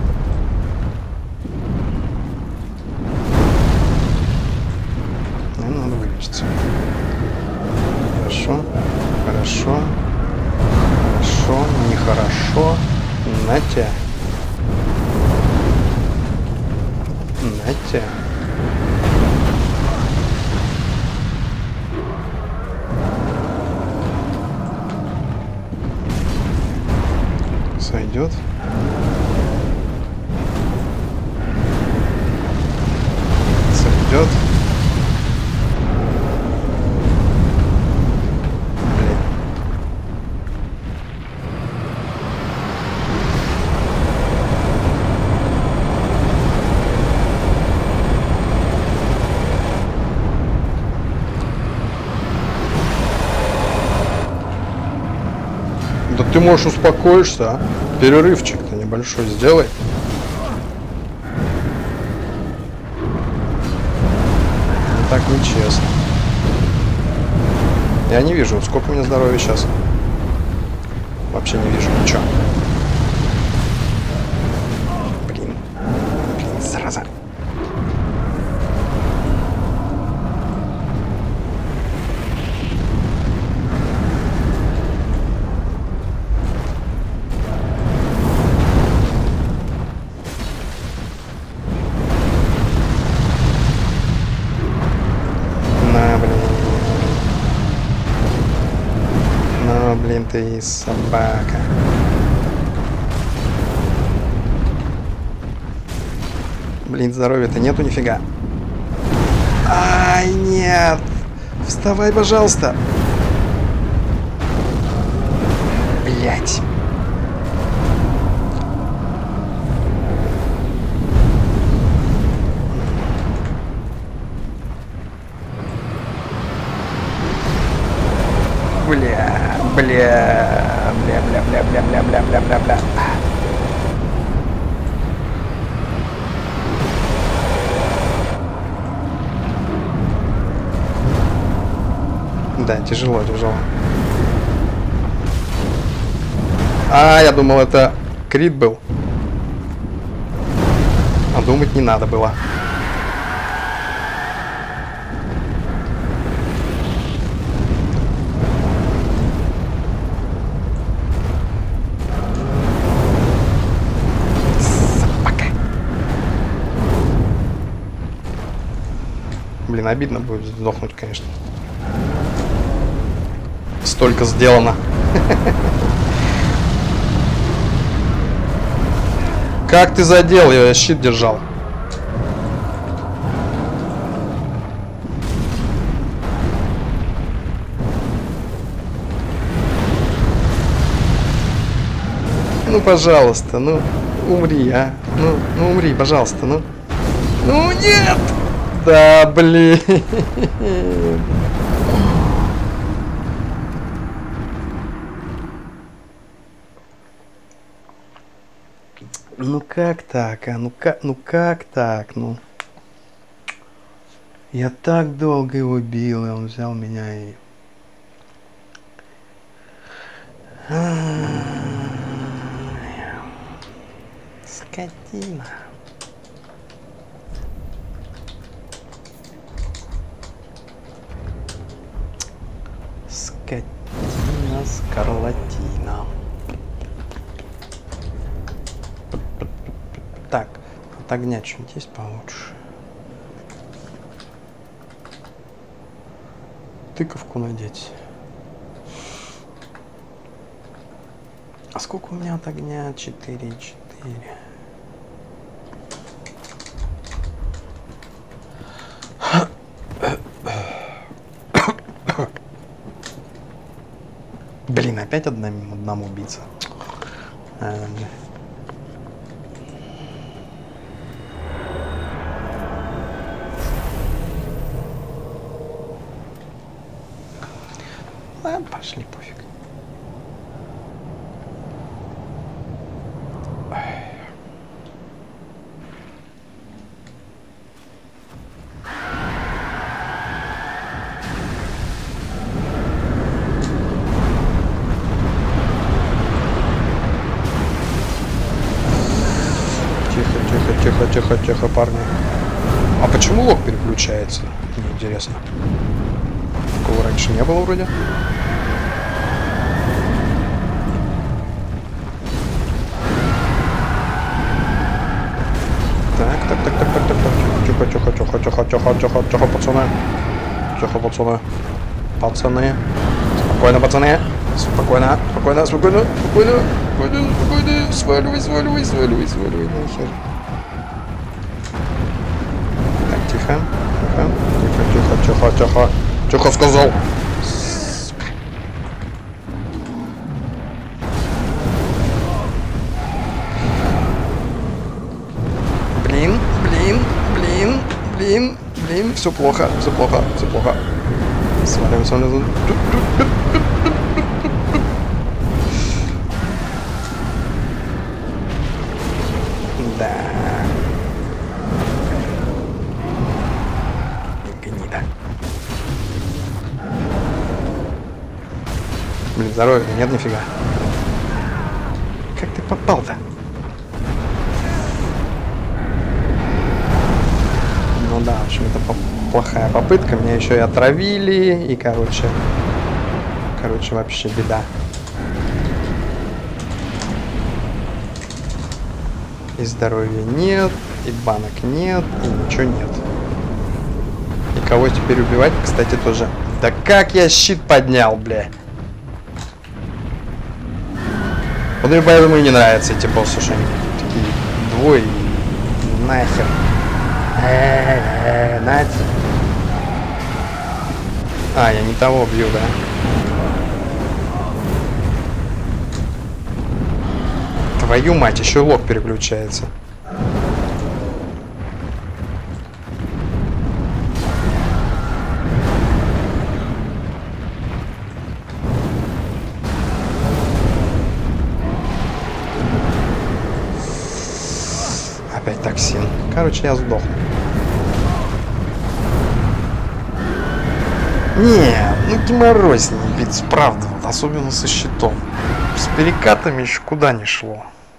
Хорошо. Хорошо. Хорошо. Нехорошо. На тебя. На тебя. Сойдет. Сойдет. Блин. Да ты можешь успокоишься, а? Перерывчик-то небольшой сделай. Ну, так нечестно. Я не вижу, сколько у меня здоровья сейчас. Вообще не вижу ничего. Блин. Блин, зараза. Блин, ты собака. Блин, здоровья-то нету нифига. Ай, нет. Вставай, пожалуйста. Блять. Бля, бля, бля, бля, бля, бля, бля, бля, бля, бля, бля. Да, тяжело, тяжело. А, я думал, это крит был. А думать не надо было. Блин, обидно будет сдохнуть, конечно. Столько сделано. Как ты задел? Я щит держал. Ну, пожалуйста, ну, умри, а. Ну, ну умри, пожалуйста, ну. Ну, нет! Да, блин. Ну как так, а? Ну как, ну как так, ну? Я так долго его бил, и он взял меня и... Скотина. Скотина, скарлатина. Так, от огня что-нибудь есть получше? Тыковку надеть. А сколько у меня от огня? четыре, четыре. Блин, опять одному, одному убийца. А, ладно, пошли, пофиг. Тихо, тихо, тихо, парни. А почему лог переключается? Мне интересно. Какого ради? раньше не было вроде. Так, так, так, так, так, так, так. Тихо, тихо, тихо, тихо, тихо, тихо, тихо, пацаны. Тихо, пацаны. Пацаны. Спокойно, пацаны. Спокойно, спокойно, спокойно, спокойно, спокойно, спокойно. Сваливай, сваливай, сваливай, сваливай, нахер. Так, тихо, тихо, тихо, тихо, тихо, тихо. Тихо, сказал. Блин, блин, блин, блин, блин. Все плохо, все плохо, все плохо. Сваливай, сваливай. Да. Гнида. Блин, здоровья нет нифига. Как ты попал-то? Ну да, в общем, это плохая попытка. Меня еще и отравили. И, короче... Короче, вообще беда. И здоровья нет, и банок нет, и ничего нет. И кого теперь убивать, кстати, тоже. Да как я щит поднял, бля. Вот мне поэтому и не нравятся эти боссы, что они такие двое и нахер. Э-э-э, нате. А, я не того бью, да? Твою мать, еще лог переключается. Опять токсин. Короче, я сдох. Не, ну геморрой с ним биться, правда, вот, особенно со щитом. С перекатами еще куда не шло.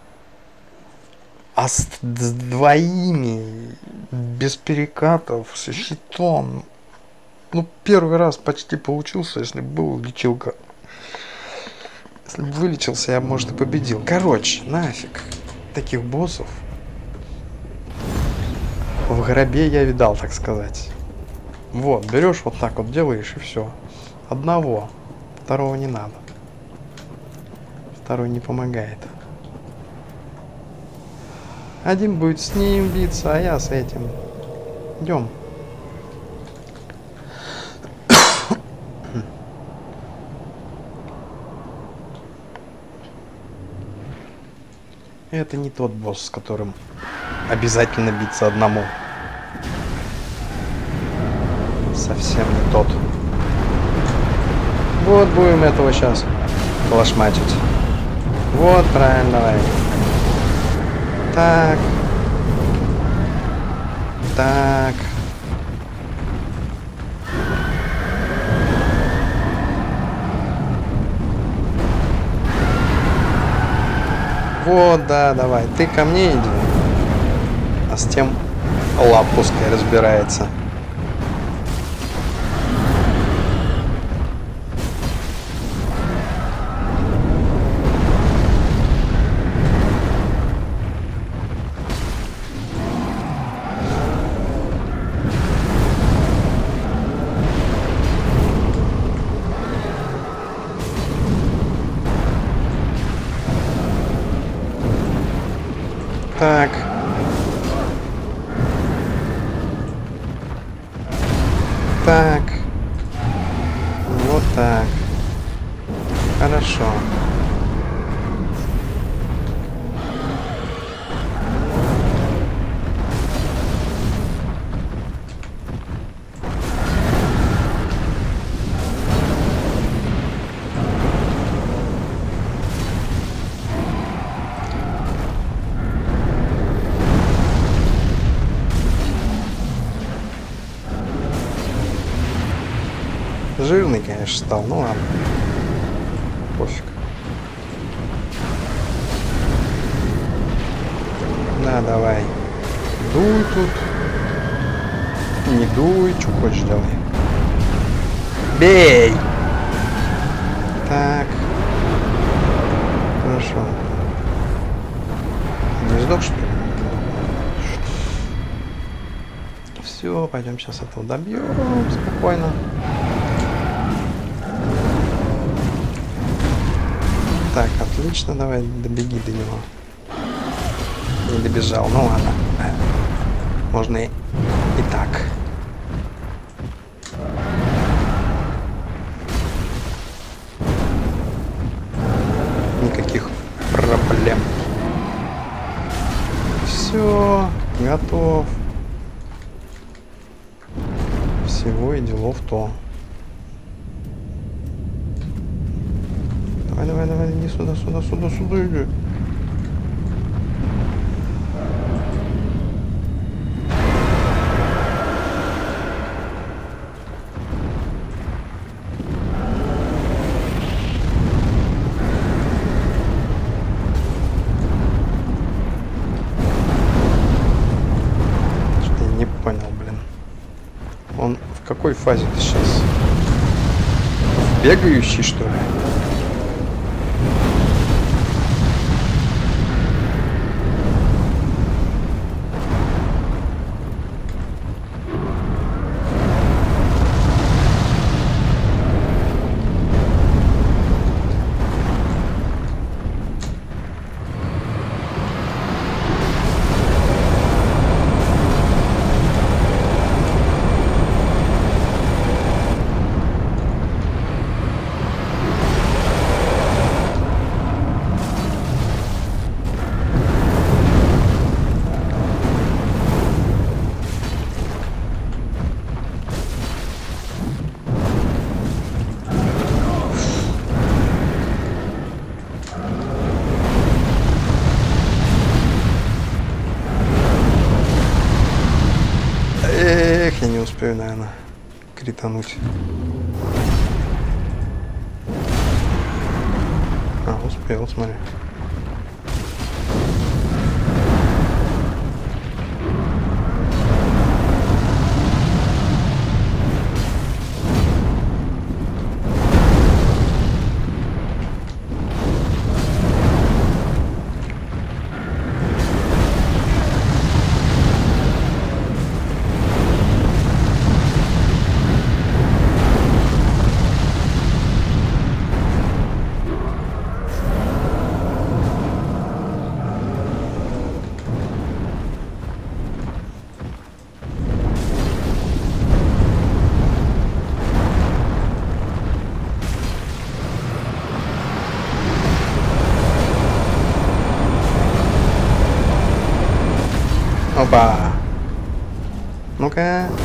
А с, с двоими, без перекатов, со щитом. Ну, первый раз почти получился, если бы был лечилка. Если бы вылечился, я, может, и победил. Короче, нафиг. Таких боссов в гробе я видал, так сказать. Вот, берешь вот так вот, делаешь и все. Одного. Второго не надо. Второй не помогает. Один будет с ним биться, а я с этим. Идем. Это не тот босс, с которым обязательно биться одному. Совсем не тот. Вот будем этого сейчас колошматить. Вот, правильно, давай. Так. Так. Вот, да, давай. Ты ко мне иди. А с тем лап пускай разбирается. Так. Так. Вот так. Хорошо. Жирный, конечно, стал, ну ладно. Пофиг. Да, давай. Дуй тут. Не дуй, что хочешь делай. Бей! Так. Хорошо. Не сдох, что ли? Все, пойдем сейчас этого добьем спокойно. Так, отлично, давай добеги до него. Не добежал, ну ладно. Можно и, и так. Никаких проблем. Все, готов. Всего и делов то. Давай, давай, давай, иди сюда, сюда, сюда, сюда иди. Что-то я не понял, блин. Он в какой фазе ты сейчас? Бегающий, что ли? Эх, я не успею, наверное, критануть. А, успел, смотри. Опа! Ну-ка.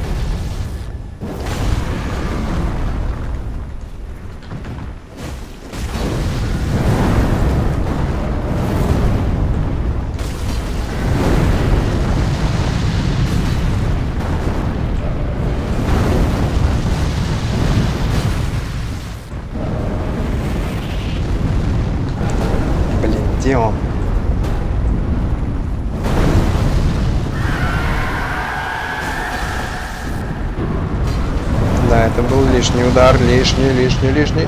Блин, где он? Да, это был лишний удар, лишний, лишний, лишний.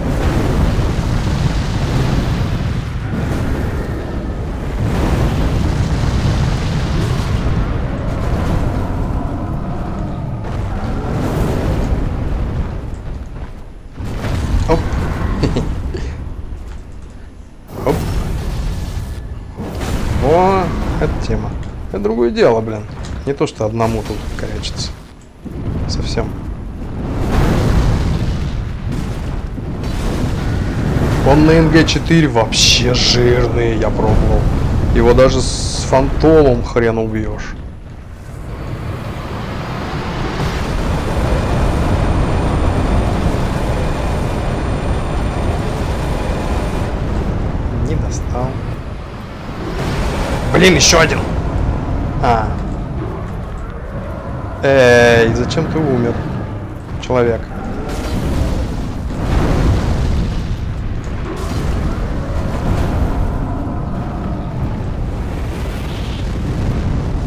Оп. Оп. О, это тема. Это другое дело, блин. Не то, что одному тут корячиться. Совсем. Он на эн гэ четыре вообще жирный, я пробовал. Его даже с фантомом хрен убьешь. Не достал. Блин, еще один. А. Эй, зачем ты умер, человек?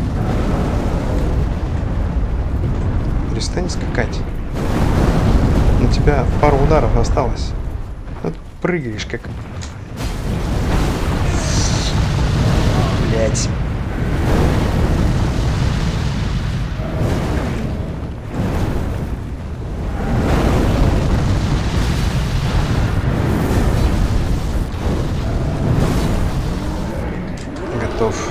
Перестань скакать. осталось? Вот прыгаешь как... Блять. Готов.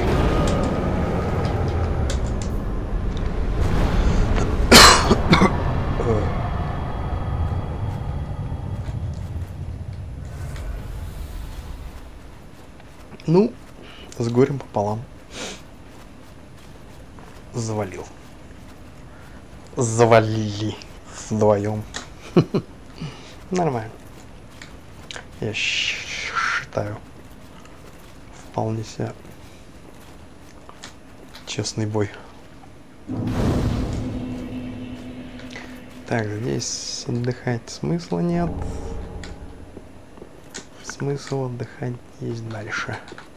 Ну, с горем пополам. Завалил. Завалили вдвоем. Нормально. Я считаю. Вполне себе честный бой. Так, здесь отдыхать смысла нет. Смысл отдыхать есть дальше.